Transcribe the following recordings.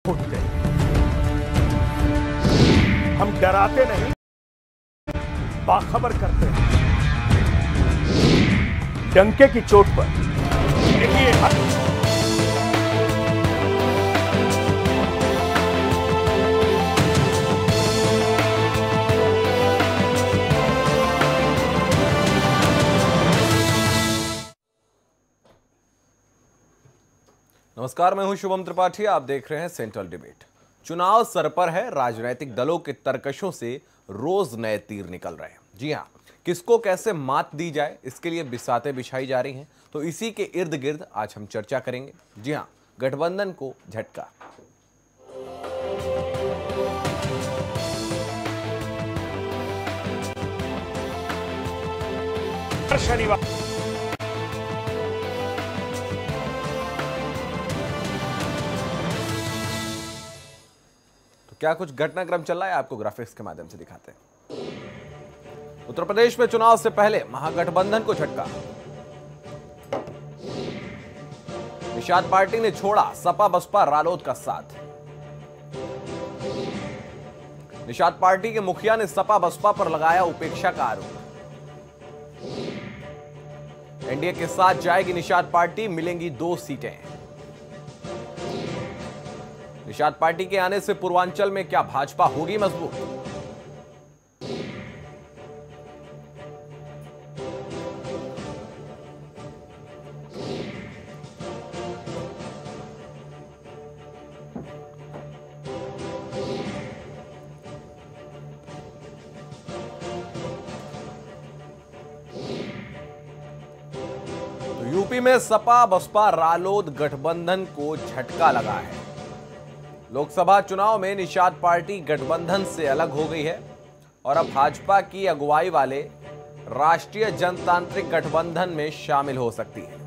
फूट गई। हम डराते नहीं, बाखबर करते हैं। डंके की चोट पर देखिए, नमस्कार, मैं हूं शुभम त्रिपाठी। आप देख रहे हैं सेंट्रल डिबेट। चुनाव सर पर है। राजनीतिक दलों के तर्कशों से रोज नए तीर निकल रहे हैं। जी हां, किसको कैसे मात दी जाए, इसके लिए बिसातें बिछाई जा रही हैं। तो इसी के इर्द गिर्द आज हम चर्चा करेंगे। जी हां, गठबंधन को झटका। शनिवार क्या कुछ घटनाक्रम चल रहा है, आपको ग्राफिक्स के माध्यम से दिखाते हैं। उत्तर प्रदेश में चुनाव से पहले महागठबंधन को झटका। निषाद पार्टी ने छोड़ा सपा बसपा रालोद का साथ। निषाद पार्टी के मुखिया ने सपा बसपा पर लगाया उपेक्षा का आरोप। एनडीए के साथ जाएगी निषाद पार्टी, मिलेंगी 2 सीटें। निषाद पार्टी के आने से पूर्वांचल में क्या भाजपा होगी मजबूत? तो यूपी में सपा बसपा रालोद गठबंधन को झटका लगा है। लोकसभा चुनाव में निषाद पार्टी गठबंधन से अलग हो गई है और अब भाजपा की अगुवाई वाले राष्ट्रीय जनतांत्रिक गठबंधन में शामिल हो सकती है।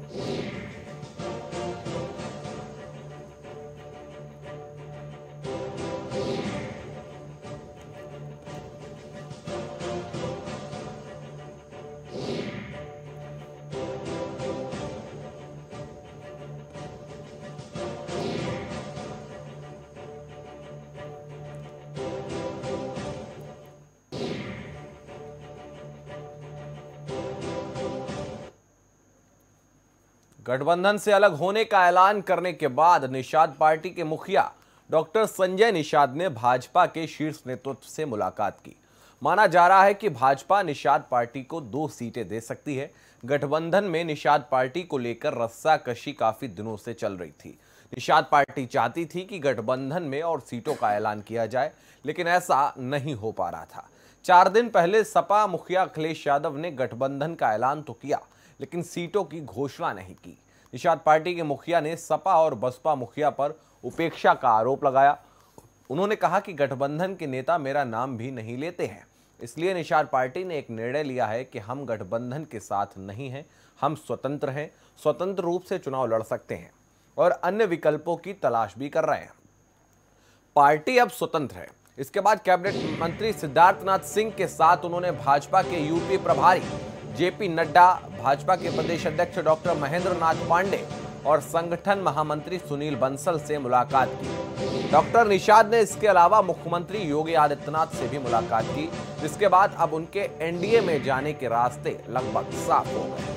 गठबंधन से अलग होने का ऐलान करने के बाद निषाद पार्टी के मुखिया डॉक्टर संजय निषाद ने भाजपा के शीर्ष नेतृत्व से मुलाकात की। माना जा रहा है कि भाजपा निषाद पार्टी को 2 सीटें दे सकती है। गठबंधन में निषाद पार्टी को लेकर रस्साकशी काफी दिनों से चल रही थी। निषाद पार्टी चाहती थी कि गठबंधन में और सीटों का ऐलान किया जाए, लेकिन ऐसा नहीं हो पा रहा था। 4 दिन पहले सपा मुखिया अखिलेश यादव ने गठबंधन का ऐलान तो किया, लेकिन सीटों की घोषणा नहीं की। निषाद पार्टी के मुखिया ने सपा और बसपा मुखिया पर उपेक्षा का आरोप लगाया। उन्होंने कहा कि गठबंधन के नेता मेरा नाम भी नहीं लेते हैं, इसलिए निषाद पार्टी ने एक निर्णय लिया है कि हम गठबंधन के साथ नहीं हैं, हम स्वतंत्र हैं, स्वतंत्र रूप से चुनाव लड़ सकते हैं और अन्य विकल्पों की तलाश भी कर रहे हैं। पार्टी अब स्वतंत्र है। इसके बाद कैबिनेट मंत्री सिद्धार्थनाथ सिंह के साथ उन्होंने भाजपा के यूपी प्रभारी जेपी नड्डा, भाजपा के प्रदेश अध्यक्ष डॉक्टर महेंद्र नाथ पांडे और संगठन महामंत्री सुनील बंसल से मुलाकात की। डॉक्टर निषाद ने इसके अलावा मुख्यमंत्री योगी आदित्यनाथ से भी मुलाकात की, जिसके बाद अब उनके एनडीए में जाने के रास्ते लगभग साफ हो गए।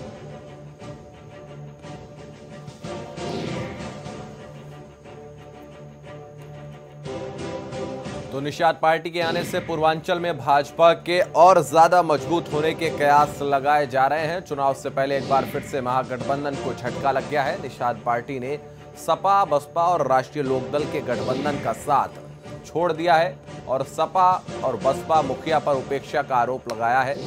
तो निषाद पार्टी के आने से पूर्वांचल में भाजपा के और ज्यादा मजबूत होने के कयास लगाए जा रहे हैं। चुनाव से पहले एक बार फिर से महागठबंधन को झटका लग गया है। निषाद पार्टी ने सपा बसपा और राष्ट्रीय लोकदल के गठबंधन का साथ छोड़ दिया है और सपा और बसपा मुखिया पर उपेक्षा का आरोप लगाया है।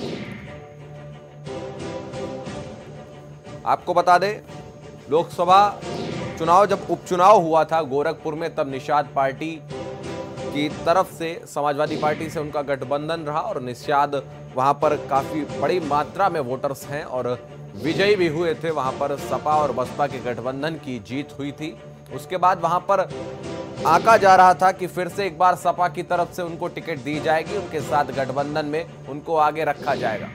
आपको बता दें, लोकसभा चुनाव जब उपचुनाव हुआ था गोरखपुर में, तब निषाद पार्टी की तरफ से समाजवादी पार्टी से उनका गठबंधन रहा और निषाद वहां पर काफी बड़ी मात्रा में वोटर्स हैं और विजयी भी हुए थे। वहां पर सपा और बसपा के गठबंधन की जीत हुई थी। उसके बाद वहां पर आंका जा रहा था कि फिर से एक बार सपा की तरफ से उनको टिकट दी जाएगी, उनके साथ गठबंधन में उनको आगे रखा जाएगा।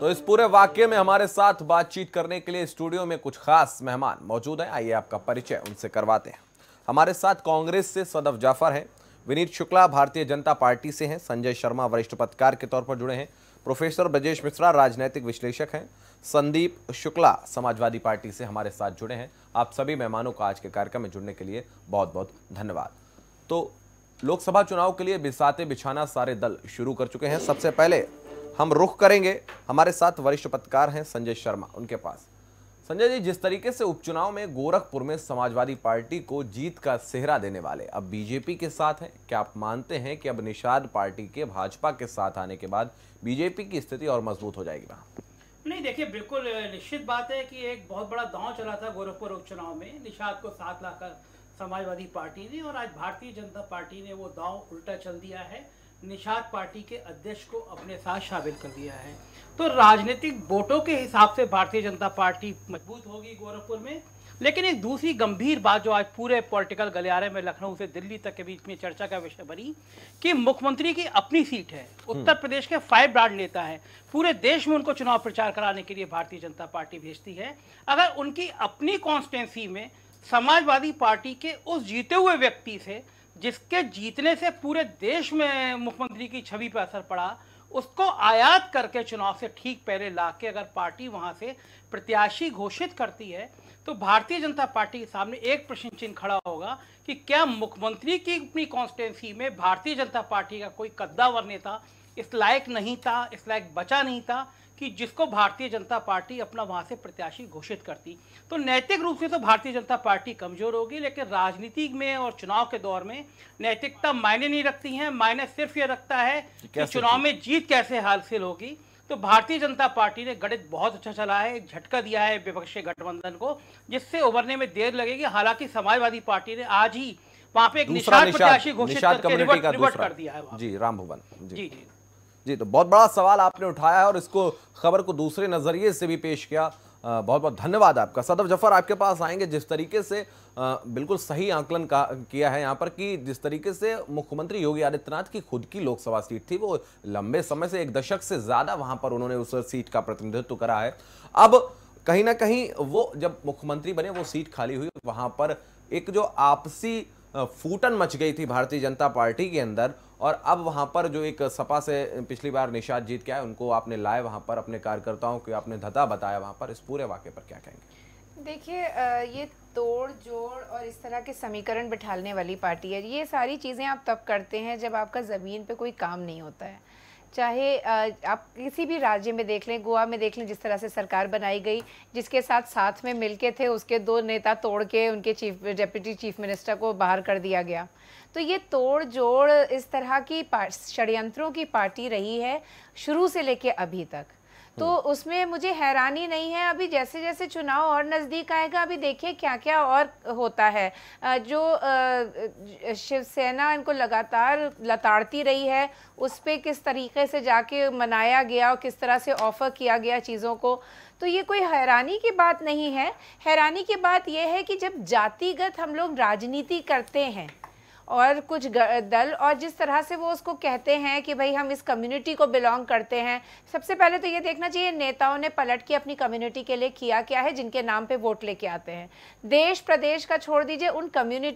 तो इस पूरे वाक्य में हमारे साथ बातचीत करने के लिए स्टूडियो में कुछ खास मेहमान मौजूद हैं। आइए आपका परिचय उनसे करवाते हैं। हमारे साथ कांग्रेस से सदफ जाफर हैं, विनीत शुक्ला भारतीय जनता पार्टी से हैं, संजय शर्मा वरिष्ठ पत्रकार के तौर पर जुड़े हैं, प्रोफेसर ब्रजेश मिश्रा राजनीतिक विश्लेषक हैं, संदीप शुक्ला समाजवादी पार्टी से हमारे साथ जुड़े हैं। आप सभी मेहमानों का आज के कार्यक्रम में जुड़ने के लिए बहुत बहुत धन्यवाद। तो लोकसभा चुनाव के लिए बिसाते बिछाना सारे दल शुरू कर चुके हैं। सबसे पहले हम रुख करेंगे, हमारे साथ वरिष्ठ पत्रकार हैं संजय शर्मा, उनके पास। संजय जी, जिस तरीके से उपचुनाव में गोरखपुर में समाजवादी पार्टी को जीत का सेहरा देने वाले अब बीजेपी के साथ हैं, क्या आप मानते हैं कि अब निषाद पार्टी के भाजपा के साथ आने के बाद बीजेपी की स्थिति और मजबूत हो जाएगी? नहीं, देखिए, बिल्कुल निश्चित बात है कि एक बहुत बड़ा दांव चला था गोरखपुर उपचुनाव में। निषाद को साथ लाकर समाजवादी पार्टी ने, और आज भारतीय जनता पार्टी ने वो दांव उल्टा चल दिया है, निषाद पार्टी के अध्यक्ष को अपने साथ शामिल कर दिया है। तो राजनीतिक वोटों के हिसाब से भारतीय जनता पार्टी मजबूत होगी गोरखपुर में। लेकिन एक दूसरी गंभीर बात जो आज पूरे पॉलिटिकल गलियारे में लखनऊ से दिल्ली तक के बीच में चर्चा का विषय बनी कि मुख्यमंत्री की अपनी सीट है, उत्तर प्रदेश के 5 ब्रांड नेता हैं, पूरे देश में उनको चुनाव प्रचार कराने के लिए भारतीय जनता पार्टी भेजती है। अगर उनकी अपनी कॉन्स्टिट्यूंसी में समाजवादी पार्टी के उस जीते हुए व्यक्ति से, जिसके जीतने से पूरे देश में मुख्यमंत्री की छवि पर असर पड़ा, उसको आयात करके चुनाव से ठीक पहले लाके अगर पार्टी वहां से प्रत्याशी घोषित करती है, तो भारतीय जनता पार्टी के सामने एक प्रश्न चिन्ह खड़ा होगा कि क्या मुख्यमंत्री की अपनी कॉन्स्टिट्यूंसी में भारतीय जनता पार्टी का कोई कद्दावर नेता इस लायक नहीं था, इस लायक बचा नहीं था कि जिसको भारतीय जनता पार्टी अपना वहां से प्रत्याशी घोषित करती। तो नैतिक रूप से तो भारतीय जनता पार्टी कमजोर होगी, लेकिन राजनीति में और चुनाव के दौर में नैतिकता मायने नहीं रखती है। मायने सिर्फ ये रखता है कि चुनाव में जीत कैसे हासिल होगी। तो भारतीय जनता पार्टी ने गणित बहुत अच्छा चला है, एक झटका दिया है विपक्षी गठबंधन को, जिससे उभरने में देर लगेगी। हालांकि समाजवादी पार्टी ने आज ही वहां पे एक निषाद प्रत्याशी घोषित करके रिवर्ट कर दिया है। जी, राम भुवन जी। जी, तो बहुत बड़ा सवाल आपने उठाया है और इसको खबर को दूसरे नजरिए से भी पेश किया। बहुत बहुत धन्यवाद आपका। सदफ जफर, आपके पास आएंगे। जिस तरीके से बिल्कुल सही आंकलन किया है यहाँ पर कि जिस तरीके से मुख्यमंत्री योगी आदित्यनाथ की खुद की लोकसभा सीट थी, वो लंबे समय से 1 दशक से ज्यादा वहां पर उन्होंने उस सीट का प्रतिनिधित्व करा है। अब कहीं ना कहीं वो जब मुख्यमंत्री बने, वो सीट खाली हुई, वहां पर एक जो आपसी फूटन मच गई थी भारतीय जनता पार्टी के अंदर, और अब वहां पर जो एक सपा से पिछली बार निषाद जीत के आए, उनको आपने लाए वहां पर, अपने कार्यकर्ताओं को आपने धता बताया वहां पर, इस पूरे वाकये पर क्या कहेंगे? देखिए, ये तोड़ जोड़ और इस तरह के समीकरण बिठाने वाली पार्टी है। ये सारी चीज़ें आप तब करते हैं जब आपका ज़मीन पे कोई काम नहीं होता है। चाहे आप किसी भी राज्य में देख लें, गोवा में देख लें, जिस तरह से सरकार बनाई गई, जिसके साथ में मिलके थे, उसके 2 नेता तोड़ के उनके डेप्यूटी चीफ मिनिस्टर को बाहर कर दिया गया। तो ये तोड़ जोड़ इस तरह की षड्यंत्रों की पार्टी रही है शुरू से लेके अभी तक। तो उसमें मुझे हैरानी नहीं है। अभी जैसे जैसे चुनाव और नज़दीक आएगा, अभी देखिए क्या क्या और होता है। जो शिवसेना इनको लगातार लताड़ती रही है, उस पर किस तरीके से जाके मनाया गया और किस तरह से ऑफ़र किया गया चीज़ों को, तो ये कोई हैरानी की बात नहीं है। हैरानी की बात यह है कि जब जातिगत हम लोग राजनीति करते हैं और कुछ दल, और जिस तरह से वो उसको कहते हैं कि भाई हम इस कम्युनिटी को बिलोंग करते हैं, सबसे पहले तो ये देखना चाहिए नेताओं ने पलट के अपनी कम्युनिटी के लिए किया क्या है, जिनके नाम पे वोट लेके आते हैं। देश प्रदेश का छोड़ दीजिए, उन कम्युनिटी,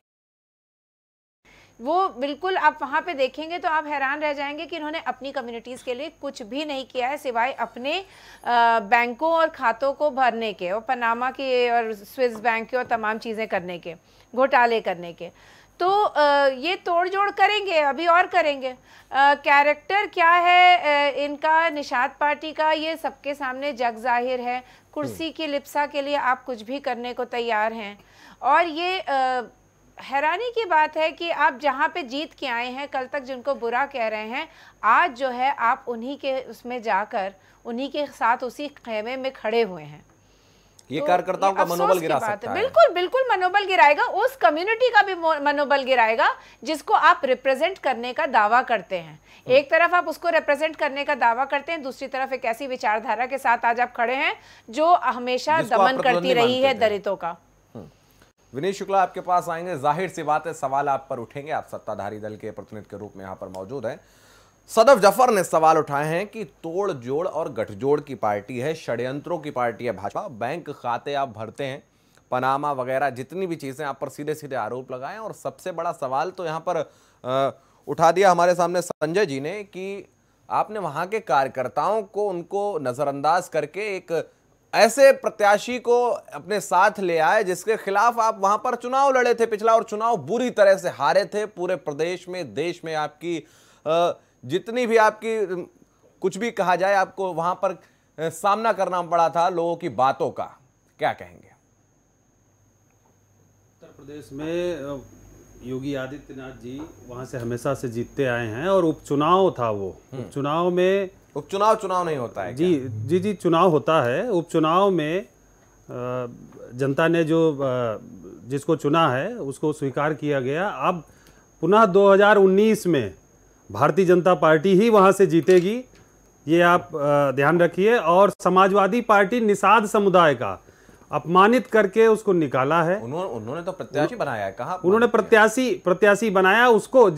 वो बिल्कुल आप वहाँ पे देखेंगे तो आप हैरान रह जाएंगे कि इन्होंने अपनी कम्युनिटीज़ के लिए कुछ भी नहीं किया है, सिवाय अपने बैंकों और खातों को भरने के, और पनामा के और स्विस बैंक के और तमाम चीज़ें करने के, घोटाले करने के। तो ये तोड़ जोड़ करेंगे, अभी और करेंगे। कैरेक्टर क्या है इनका, निषाद पार्टी का, ये सबके सामने जग जाहिर है। कुर्सी की लिप्सा के लिए आप कुछ भी करने को तैयार हैं। और ये हैरानी की बात है कि आप जहाँ पे जीत के आए हैं, कल तक जिनको बुरा कह रहे हैं, आज जो है आप उन्हीं के उसमें जाकर उन्हीं के साथ उसी खेमे में खड़े हुए हैं। ये कार्यकर्ताओं का मनोबल गिरा सकता है। बिल्कुल बिल्कुल मनोबल गिराएगा, उस कम्युनिटी का भी मनोबल गिराएगा जिसको आप रिप्रेजेंट करने का दावा करते हैं। एक तरफ आप उसको रिप्रेजेंट करने का दावा करते हैं, दूसरी तरफ एक ऐसी विचारधारा के साथ आज आप खड़े हैं जो हमेशा दमन करती रही है दलितों का। विनीत शुक्ला, आपके पास आएंगे। जाहिर सी बात है, सवाल आप पर उठेंगे, आप सत्ताधारी दल के प्रतिनिधि के रूप में यहाँ पर मौजूद हैं। सदफ जफर ने सवाल उठाए हैं कि तोड़ जोड़ और गठजोड़ की पार्टी है, षड्यंत्रों की पार्टी है भाजपा। बैंक खाते आप भरते हैं, पनामा वगैरह जितनी भी चीजें आप पर सीधे सीधे आरोप लगाएं। और सबसे बड़ा सवाल तो यहाँ पर उठा दिया हमारे सामने संजय जी ने कि आपने वहां के कार्यकर्ताओं को उनको नजरअंदाज करके एक ऐसे प्रत्याशी को अपने साथ ले आए जिसके खिलाफ आप वहां पर चुनाव लड़े थे पिछला, और चुनाव बुरी तरह से हारे थे। पूरे प्रदेश में, देश में आपकी जितनी भी आपकी कुछ भी कहा जाए, आपको वहां पर सामना करना पड़ा था लोगों की बातों का। क्या कहेंगे? उत्तर प्रदेश में योगी आदित्यनाथ जी वहां से हमेशा से जीतते आए हैं और उपचुनाव था वो। उपचुनाव में चुनाव नहीं होता है जी क्या? जी चुनाव होता है। उपचुनाव में जनता ने जो जिसको चुना है उसको स्वीकार किया गया। अब पुनः 2019 में भारतीय जनता पार्टी ही वहां से जीतेगी, ये आप ध्यान रखिए। और समाजवादी पार्टी निषाद समुदाय का अपमानित करके उसको निकाला है। उन्होंने तो प्रत्याशी बनाया है। कहा उन्होंने प्रत्याशी बनाया, उसको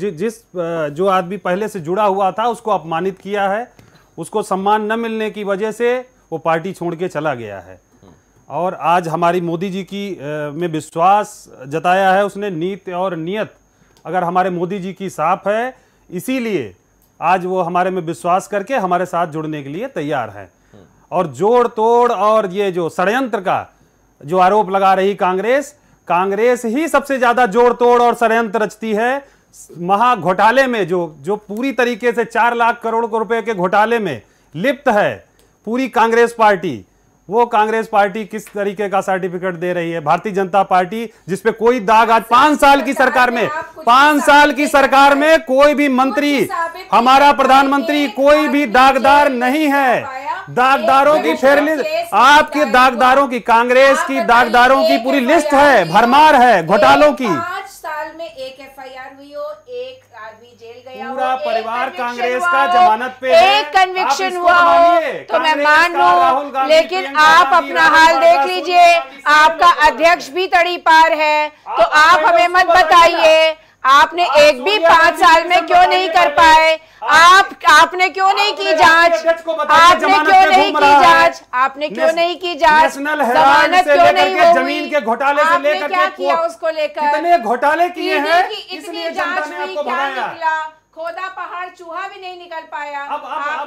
जो आदमी पहले से जुड़ा हुआ था उसको अपमानित किया है। उसको सम्मान न मिलने की वजह से वो पार्टी छोड़ के चला गया है। और आज हमारी मोदी जी की में विश्वास जताया है उसने। नीति और नियत अगर हमारे मोदी जी की साफ है, इसीलिए आज वो हमारे में विश्वास करके हमारे साथ जुड़ने के लिए तैयार है। और जोड़ तोड़ और ये जो षड्यंत्र का जो आरोप लगा रही कांग्रेस ही सबसे ज्यादा जोड़ तोड़ और षड्यंत्र रचती है। महा घोटाले में जो पूरी तरीके से 4 लाख करोड़ रुपए के घोटाले में लिप्त है पूरी कांग्रेस पार्टी, वो कांग्रेस पार्टी किस तरीके का सर्टिफिकेट दे रही है? भारतीय जनता पार्टी जिसपे कोई दाग, आज 5 साल की सरकार में 5 साल की सरकार में कोई भी मंत्री, हमारा प्रधानमंत्री कोई भी दागदार नहीं है। दागदारों की फेरलिस्ट, आपके दागदारों की, कांग्रेस की दागदारों की पूरी लिस्ट है, भरमार है घोटालों की। 5 साल में एक FIR हुई हो, एक आदमी जेल गया, पूरा परिवार कांग्रेस का हो, जमानत पे है। एक कन्विक्शन हुआ हो तो मैं मान लूं, लेकिन आप अपना हाल देख लीजिए। आपका अध्यक्ष भी तड़ी पार है, तो आप हमें मत बताइए आपने एक भी 5 साल में क्यों नहीं कर पाए। आपने क्यों नहीं की जांच? आपने क्यों नहीं की जांच? आपने क्यों नहीं की जांच? जमानत क्यों नहीं हो? जमीन के घोटाले से लेकर क्या किया उसको लेकर? कितने घोटाले किए हैं, इतनी जांच हुई, क्या निकला? खोदा पहाड़ चूहा भी नहीं निकल पाया। अब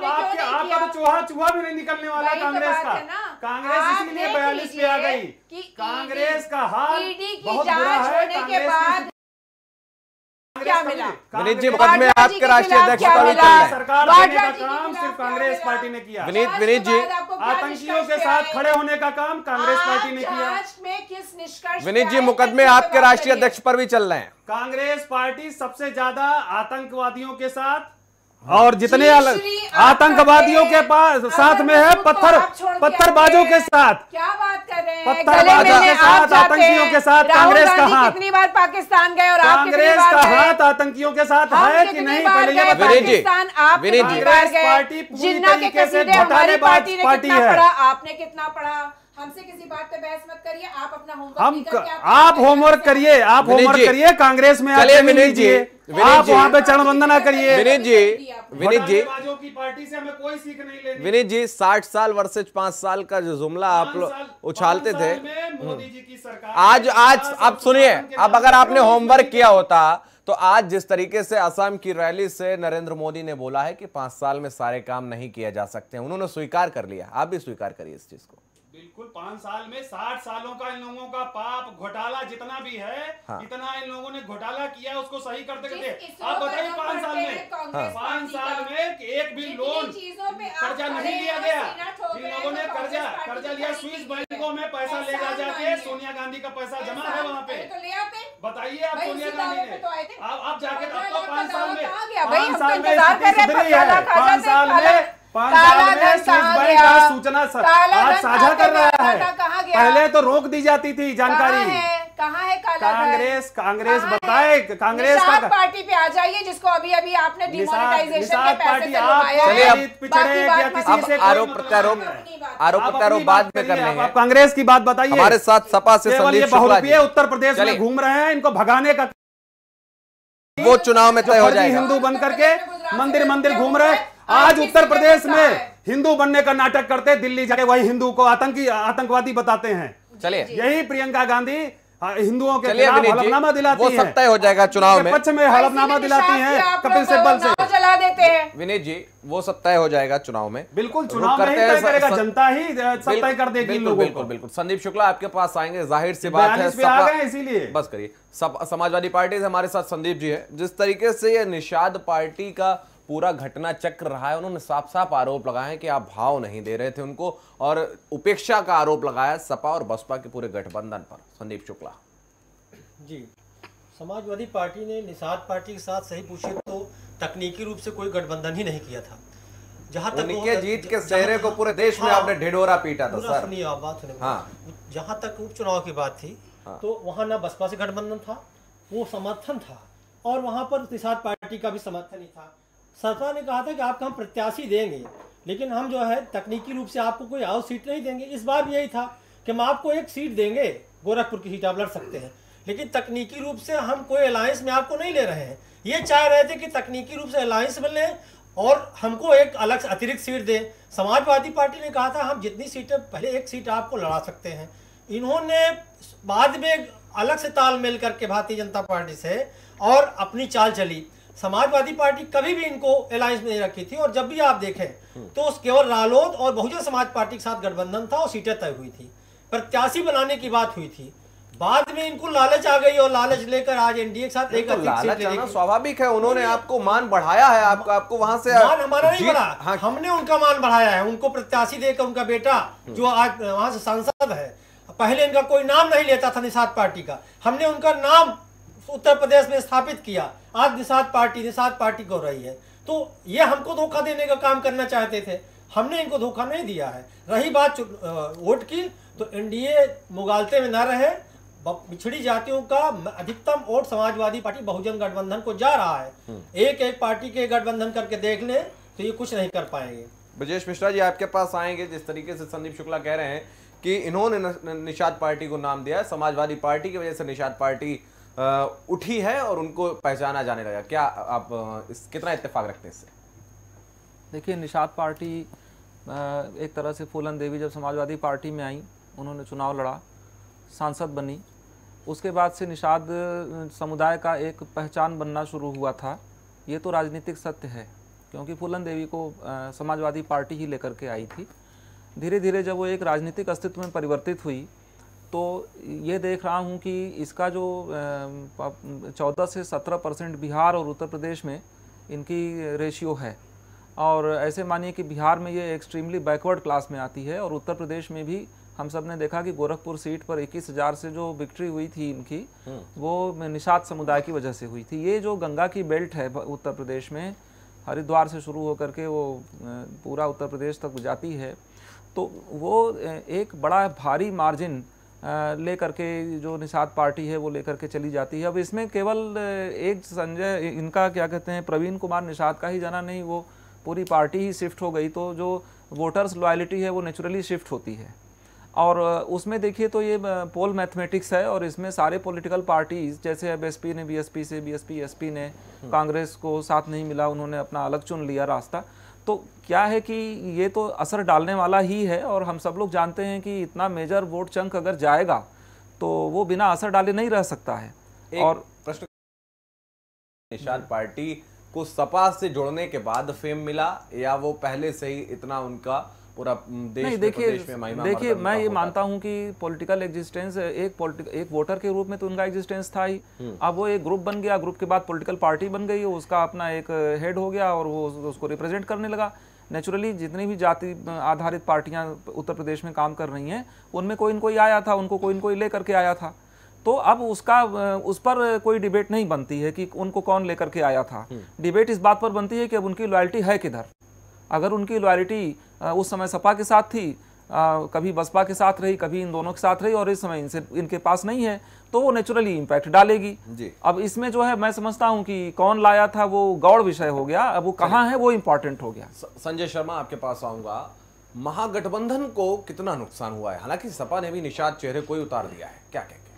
आपका तो चूहा भी नहीं निकलने वाला कांग्रेस का। कांग्रेस इसीलिए 42 पे आ गई। कांग्रेस का हाल बहुत बुरा है। के बाद क्या मिला? विनीत जी, मुकदमे आपके राष्ट्रीय अध्यक्ष का भी चल रहा है। सरकार देने का काम सिर्फ कांग्रेस पार्टी ने किया। विनीत जी, आतंकियों के साथ खड़े होने का काम कांग्रेस पार्टी ने किया। विनीत जी, मुकदमे आपके राष्ट्रीय अध्यक्ष पर भी चल रहे हैं। कांग्रेस पार्टी सबसे ज्यादा आतंकवादियों के साथ और जितने आतंकवादियों के पास साथ में है, पत्थरबाजों के साथ। क्या बात कर रहे हैं? पत्थरबाजों के साथ, आतंकियों के साथ कांग्रेस का हाथ। कितनी बार पाकिस्तान गए और आप कांग्रेस का हाथ आतंकियों के साथ है कि नहीं? पहले ये बताइए। कांग्रेस पार्टी पूरी तरीके से घोटालेबाज पार्टी है। आपने कितना पढ़ा? हमसे किसी बात पे बहस मत करिए। आप अपना आप होमवर्क करिए, आप होमवर्क करिए। कांग्रेस में आके मिल लीजिए, आप वहां पे चरण वंदना करिए। विनीत जी की पार्टी से हमें कोई सीख नहीं लेनी। विनीत जी, 60 साल वर्सेज 5 साल का जो जुमला आप लोग उछालते थे, मोदी जी की सरकार आज अब सुनिए, अब अगर आपने होमवर्क किया होता तो आज जिस तरीके से असम की रैली से नरेंद्र मोदी ने बोला है कि 5 साल में सारे काम नहीं किए जा सकते, उन्होंने स्वीकार कर लिया। आप भी स्वीकार करिए इस चीज को। बिल्कुल, 5 साल में 60 सालों का इन लोगों का पाप घोटाला जितना भी है, इतना इन लोगों ने घोटाला किया, उसको सही करते करते आप बताइए 5 साल में 5 साल में एक भी लोन कर्जा नहीं लिया गया। इन लोगों ने कर्जा लिया, स्विस बैंकों में पैसा ले जाके सोनिया गांधी का पैसा जमा है वहाँ पे। बताइए आप, सोनिया गांधी ने आप जाके अब तो 5 साल में 5 साल में सूचना आज साझा कर रहा है। पहले तो रोक दी जाती थी जानकारी। कहाँ है कांग्रेस बताए। कांग्रेस का पार्टी पे आ जाइए जिसको अभी आपने डिमोनेटाइजेशन के पैसे से लुभाया चलिए, है। अब आरोप प्रत्यारोप बाद में कर लेंगे। आप कांग्रेस की बात बताइए। हमारे साथ सपा से संदीप शुक्ला जी उत्तर प्रदेश में घूम रहे हैं, इनको भगाने का वो चुनाव में तय हो जाएगा। हिंदू बन करके मंदिर मंदिर घूम रहे। आज उत्तर प्रदेश में हिंदू बनने का नाटक करते, दिल्ली जाके वही हिंदू को आतंकवादी बताते हैं। चलिए, यही प्रियंका गांधी हिंदुओं के चलिए खिलाफ विनीत जी, हलफनामा दिलाती वो है, सब तय हो जाएगा चुनाव में। पक्ष में हलफनामा दिलाती हैं कपिल सिब्बल से। जला देते हैं विनीत जी, वो सब तय हो जाएगा चुनाव में। बिल्कुल, रुक चुनाव करते नहीं हैं, तय करेगा, जनता ही सब तय कर देगी इन लोगों बिल्कुल को। बिल्कुल। संदीप शुक्ला आपके पास आएंगे, जाहिर सी बात है 42 पे आ गए, इसीलिए बस करिए। समाजवादी पार्टी से हमारे साथ संदीप जी है। जिस तरीके से ये निषाद पार्टी का पूरा घटना चक्र रहा है, उन्होंने साफ साफ आरोप लगाए हैं कि आप भाव नहीं दे रहे थे उनको, और उपेक्षा का आरोप लगाया सपा और बसपा के पूरे गठबंधन पर। संदीप शुक्ला जी, समाजवादी पार्टी ने निषाद पार्टी के साथ सही पूछे तो तकनीकी रूप से कोई गठबंधन ही नहीं किया था। जहां तक उनके जीत के चेहरे को पूरे देश में आपने ढिढोरा पीटा था सर। सुनिए आप बात सुनिए। हाँ। जहां तक उपचुनाव की बात थी, तो वहां ना बसपा से गठबंधन था, वो समर्थन था, और वहां पर निषाद पार्टी का भी समर्थन ही था। सपा ने कहा था कि आपको हम प्रत्याशी देंगे, लेकिन हम जो है तकनीकी रूप से आपको कोई और सीट नहीं देंगे। इस बार भी यही था कि हम आपको एक सीट देंगे, गोरखपुर की सीट आप लड़ सकते हैं, लेकिन तकनीकी रूप से हम कोई अलायंस में आपको नहीं ले रहे हैं। ये चाह रहे थे कि तकनीकी रूप से अलायंस में लें और हमको एक अलग से अतिरिक्त सीट दें। समाजवादी पार्टी ने कहा था हम जितनी सीटें, पहले एक सीट आपको लड़ा सकते हैं। इन्होंने बाद में अलग से तालमेल करके भारतीय जनता पार्टी से और अपनी चाल चली। समाजवादी पार्टी कभी भी इनको अलायंस में नहीं रखी थी, और जब भी आप देखें तो केवल रालोद और बहुजन समाज पार्टी के साथ गठबंधन था और सीटें तय हुई थी, प्रत्याशी बनाने की बात हुई थी। बाद में इनको लालच आ गई और लालच लेकर आज एनडीए के साथ एक लालच आना स्वाभाविक है। उन्होंने आपको मान बढ़ाया है, आपको वहां से मान हमारा नहीं बढ़ा। हाँ। हमने उनका मान बढ़ाया है, उनको प्रत्याशी देकर उनका बेटा जो आज वहां से सांसद है, पहले इनका कोई नाम नहीं लेता था निषाद पार्टी का, हमने उनका नाम उत्तर प्रदेश में स्थापित किया। आज निषाद पार्टी को रही है। तो ये हमको धोखा देने का काम करना चाहते थे, हमने इनको धोखा नहीं दिया है। रही बात वोट की, तो एनडीए मुगालते में न रहे, पिछड़ी जातियों का अधिकतम वोट समाजवादी पार्टी बहुजन गठबंधन को जा रहा है। एक एक पार्टी के गठबंधन करके देख ले तो ये कुछ नहीं कर पाएंगे। ब्रजेश मिश्रा जी आपके पास आएंगे। जिस तरीके से संदीप शुक्ला कह रहे हैं कि इन्होंने निषाद पार्टी को नाम दिया है, समाजवादी पार्टी की वजह से निषाद पार्टी उठी है और उनको पहचाना जाने लगा, क्या आप कितना इत्तेफाक रखते हैं इससे? देखिए, निषाद पार्टी एक तरह से फूलन देवी जब समाजवादी पार्टी में आई, उन्होंने चुनाव लड़ा, सांसद बनी, उसके बाद से निषाद समुदाय का एक पहचान बनना शुरू हुआ था। ये तो राजनीतिक सत्य है, क्योंकि फूलन देवी को समाजवादी पार्टी ही लेकर के आई थी। धीरे धीरे जब वो एक राजनीतिक अस्तित्व में परिवर्तित हुई, तो ये देख रहा हूँ कि इसका जो 14 से 17% बिहार और उत्तर प्रदेश में इनकी रेशियो है, और ऐसे मानिए कि बिहार में ये एक्सट्रीमली बैकवर्ड क्लास में आती है, और उत्तर प्रदेश में भी हम सब ने देखा कि गोरखपुर सीट पर 21,000 से जो विक्ट्री हुई थी इनकी, वो निषाद समुदाय की वजह से हुई थी। ये जो गंगा की बेल्ट है उत्तर प्रदेश में, हरिद्वार से शुरू होकर के वो पूरा उत्तर प्रदेश तक जाती है, तो वो एक बड़ा भारी मार्जिन लेकर के जो निषाद पार्टी है वो लेकर के चली जाती है। अब इसमें केवल एक संजय, इनका क्या कहते हैं, प्रवीण कुमार निषाद का ही जाना नहीं, वो पूरी पार्टी ही शिफ्ट हो गई, तो जो वोटर्स लॉयल्टी है वो नेचुरली शिफ्ट होती है। और उसमें देखिए तो ये पोल मैथमेटिक्स है, और इसमें सारे पॉलिटिकल पार्टीज, जैसे अब एसपी ने बीएसपी से, बीएसपी एसपी ने कांग्रेस को साथ नहीं मिला, उन्होंने अपना अलग चुन लिया रास्ता। तो क्या है कि ये तो असर डालने वाला ही है, और हम सब लोग जानते हैं कि इतना मेजर वोट चंक अगर जाएगा तो वो बिना असर डाले नहीं रह सकता है। और प्रश्न, निषाद पार्टी को सपा से जोड़ने के बाद फेम मिला, या वो पहले से ही इतना उनका पूरा देश नहीं? देखिए मैं ये मानता हूँ कि पॉलिटिकल एग्जिस्टेंस एक वोटर के रूप में तो उनका एग्जिस्टेंस था ही। अब वो एक ग्रुप बन गया, ग्रुप के बाद पॉलिटिकल पार्टी बन गई, उसका अपना एक हेड हो गया और वो उसको रिप्रेजेंट करने लगा। नेचुरली जितनी भी जाति आधारित पार्टियां उत्तर प्रदेश में काम कर रही हैं, उनमें कोई न कोई आया था, उनको कोई न कोई ले करके आया था। तो अब उस पर कोई डिबेट नहीं बनती है कि उनको कौन लेकर के आया था। डिबेट इस बात पर बनती है कि अब उनकी लॉयल्टी है किधर। अगर उनकी लॉयल्टी उस समय सपा के साथ थी, कभी बसपा के साथ रही, कभी इन दोनों के साथ रही, और इस समय इनके पास नहीं है, तो वो नेचुरली इम्पैक्ट डालेगी जी। अब इसमें जो है मैं समझता हूं कि कौन लाया था वो गौड़ विषय हो गया, अब वो कहाँ है वो इम्पोर्टेंट हो गया। संजय शर्मा आपके पास आऊंगा। महागठबंधन को कितना नुकसान हुआ है? हालांकि सपा ने भी निषाद चेहरे को ही उतार दिया है, क्या कहेंगे?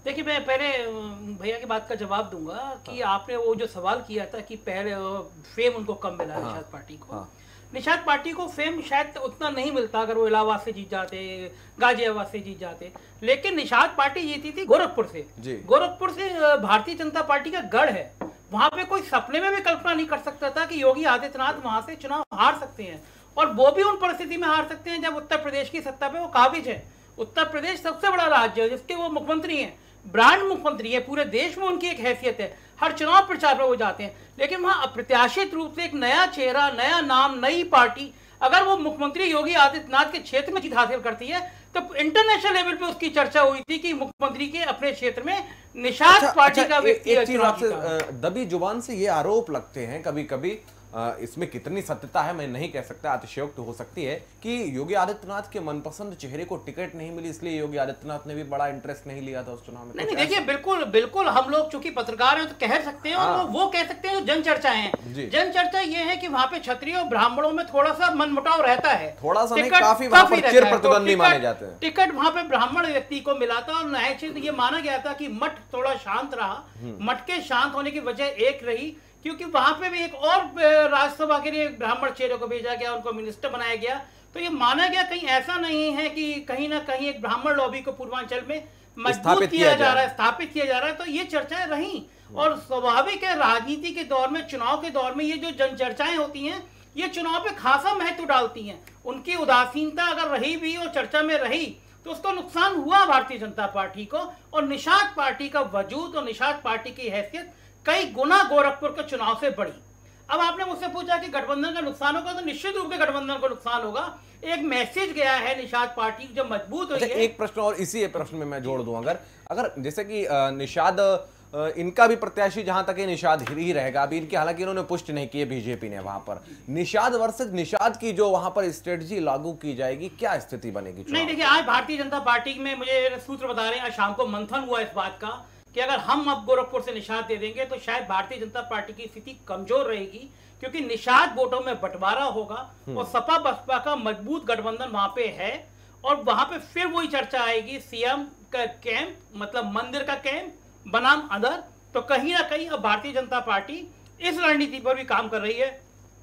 देखिए, मैं पहले भैया की बात का जवाब दूंगा कि आपने वो जो सवाल किया था कि पहले फेम उनको कम मिला निषाद पार्टी को। निषाद पार्टी को फेम शायद उतना नहीं मिलता अगर वो इलाहाबाद से जीत जाते, गाजियाबाद से जीत जाते, लेकिन निषाद पार्टी जीती थी गोरखपुर से। गोरखपुर से भारतीय जनता पार्टी का गढ़ है, वहां पे कोई सपने में भी कल्पना नहीं कर सकता था कि योगी आदित्यनाथ वहां से चुनाव हार सकते हैं, और वो भी उन परिस्थिति में हार सकते हैं जब उत्तर प्रदेश की सत्ता पे वो काबिज है। उत्तर प्रदेश सबसे बड़ा राज्य है जिसके वो मुख्यमंत्री हैं, ब्रांड मुख्यमंत्री है, पूरे देश में उनकी एक हैसियत है, हर चुनाव प्रचार पर वो जाते हैं, लेकिन वहां अप्रत्याशित रूप से एक नया चेहरा, नया नाम, नई पार्टी अगर वो मुख्यमंत्री योगी आदित्यनाथ के क्षेत्र में जीत हासिल करती है तो इंटरनेशनल लेवल पे उसकी चर्चा हुई थी कि मुख्यमंत्री के अपने क्षेत्र में निषाद पार्टी का व्यक्ति। एक चीज आपसे दबी जुबान से ये आरोप लगते हैं कभी कभी, इसमें कितनी सत्यता है मैं नहीं कह सकता, अतिशयोक्त हो सकती है कि योगी आदित्यनाथ के मनपसंद चेहरे को टिकट नहीं मिली, इसलिए योगी आदित्यनाथ ने भी बड़ा इंटरेस्ट नहीं लिया था उस चुनाव में। नहीं देखिए, बिल्कुल बिल्कुल हम लोग चूंकि पत्रकार हैं तो कह सकते हैं, और वो कह सकते हैं, जन चर्चा है। जन चर्चा ये है कि वहाँ पे क्षत्रिय और ब्राह्मणों में थोड़ा सा मनमुटाव रहता है, थोड़ा सा नहीं, काफी वहाँ पर चिर प्रतिद्वंदी माने जाते हैं। टिकट वहाँ पे ब्राह्मण व्यक्ति को मिला था, और ये माना गया था कि मठ थोड़ा शांत रहा, मठ के शांत होने की वजह एक रही क्योंकि वहां पे भी एक और राज्यसभा के लिए ब्राह्मण चेहरे को भेजा गया, उनको मिनिस्टर बनाया गया, तो ये माना गया कहीं ऐसा नहीं है कि कहीं ना कहीं एक ब्राह्मण लॉबी को पूर्वांचल में मजबूत किया जा रहा है, स्थापित किया जा रहा है, तो ये चर्चाएं रही। और स्वाभाविक है राजनीति के दौर में, चुनाव के दौर में ये जो जन चर्चाएं होती हैं ये चुनाव पे खासा महत्व डालती हैं। उनकी उदासीनता अगर रही भी और चर्चा में रही तो उसको नुकसान हुआ भारतीय जनता पार्टी को, और निषाद पार्टी का वजूद और निषाद पार्टी की हैसियत कई गुना गोरखपुर के चुनाव से बढ़ी। अब आपने मुझसे पूछा कि गठबंधन का नुकसान होगा, तो निश्चित रूप से गठबंधन को नुकसान होगा। एक मैसेज गया है निषाद पार्टी जो मजबूत हुई है। एक प्रश्न और इसी प्रश्न में मैं जोड़ दूं, अगर जैसे कि निषाद इनका भी प्रत्याशी जहां तक है निषाद ही रहेगा, अभी इनकी हालांकि इन्होंने पुष्टि नहीं की है बीजेपी ने, वहां पर निषाद वर्सेस निषाद की जो वहां पर स्ट्रेटजी लागू की जाएगी, क्या स्थिति बनेगी? नहीं देखिए, आज भारतीय जनता पार्टी में मुझे सूत्र बता रहे हैं, आज शाम को मंथन हुआ इस बात का कि अगर हम अब गोरखपुर से निषाद दे देंगे तो शायद भारतीय जनता पार्टी की स्थिति कमजोर रहेगी, क्योंकि निषाद वोटों में बंटवारा होगा और सपा बसपा का मजबूत गठबंधन वहां पे है, और वहां पे फिर वही चर्चा आएगी सीएम का कैंप, मतलब मंदिर का कैंप बनाम अदर। तो कहीं ना कहीं अब भारतीय जनता पार्टी इस रणनीति पर भी काम कर रही है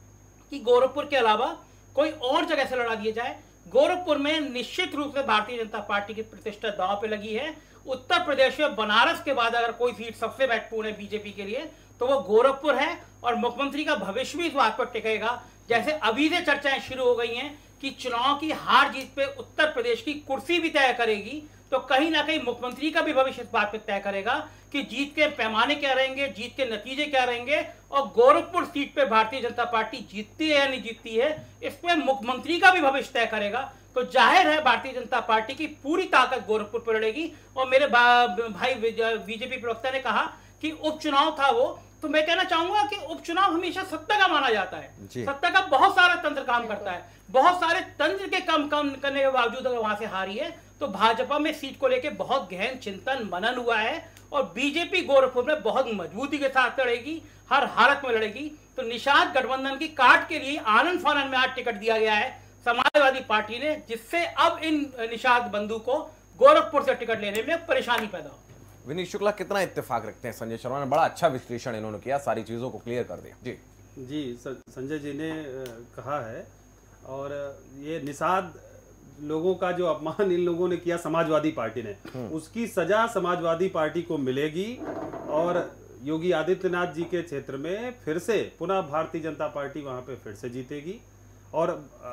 कि गोरखपुर के अलावा कोई और जगह से लड़ा दिया जाए। गोरखपुर में निश्चित रूप से भारतीय जनता पार्टी की प्रतिष्ठा दांव पे लगी है। उत्तर प्रदेश में बनारस के बाद अगर कोई सीट सबसे महत्वपूर्ण है बीजेपी के लिए तो वो गोरखपुर है, और मुख्यमंत्री का भविष्य भी इस बात पर टिकेगा। जैसे अभी से चर्चाएं शुरू हो गई हैं कि चुनाव की हार जीत पे उत्तर प्रदेश की कुर्सी भी तय करेगी, तो कहीं ना कहीं मुख्यमंत्री का भी भविष्य इस बात पर तय करेगा कि जीत के पैमाने क्या रहेंगे, जीत के नतीजे क्या रहेंगे, और गोरखपुर सीट पे भारतीय जनता पार्टी जीतती है या नहीं जीतती है इस पे मुख्यमंत्री का भी भविष्य तय करेगा। तो जाहिर है भारतीय जनता पार्टी की पूरी ताकत गोरखपुर पर लड़ेगी। और मेरे भाई बीजेपी प्रवक्ता ने कहा कि उपचुनाव था वो, तो मैं कहना चाहूंगा कि उपचुनाव हमेशा सत्ता का माना जाता है। सत्ता का बहुत सारा तंत्र काम करता है, बहुत सारे तंत्र के काम करने के बावजूद अगर वहां से हारी है तो भाजपा में सीट को लेकर बहुत गहन चिंतन मनन हुआ है, और बीजेपी गोरखपुर में बहुत मजबूती के साथ लड़ेगी, हर हालत में लड़ेगी। तो निषाद गठबंधन की काट के लिए आनंद फानन में आज टिकट दिया गया है समाजवादी पार्टी ने, जिससे अब इन निषाद बंधु को गोरखपुर से टिकट लेने में परेशानी पैदा हो। विनीत शुक्ला कितना इत्तेफाक रखते हैं? संजय शर्मा ने बड़ा अच्छा विश्लेषण इन्होंने किया, सारी चीजों को क्लियर कर दिया। जी संजय जी ने कहा है, और ये निषाद लोगों का जो अपमान इन लोगों ने किया समाजवादी पार्टी ने, उसकी सजा समाजवादी पार्टी को मिलेगी, और योगी आदित्यनाथ जी के क्षेत्र में फिर से पुनः भारतीय जनता पार्टी वहां पे फिर से जीतेगी, और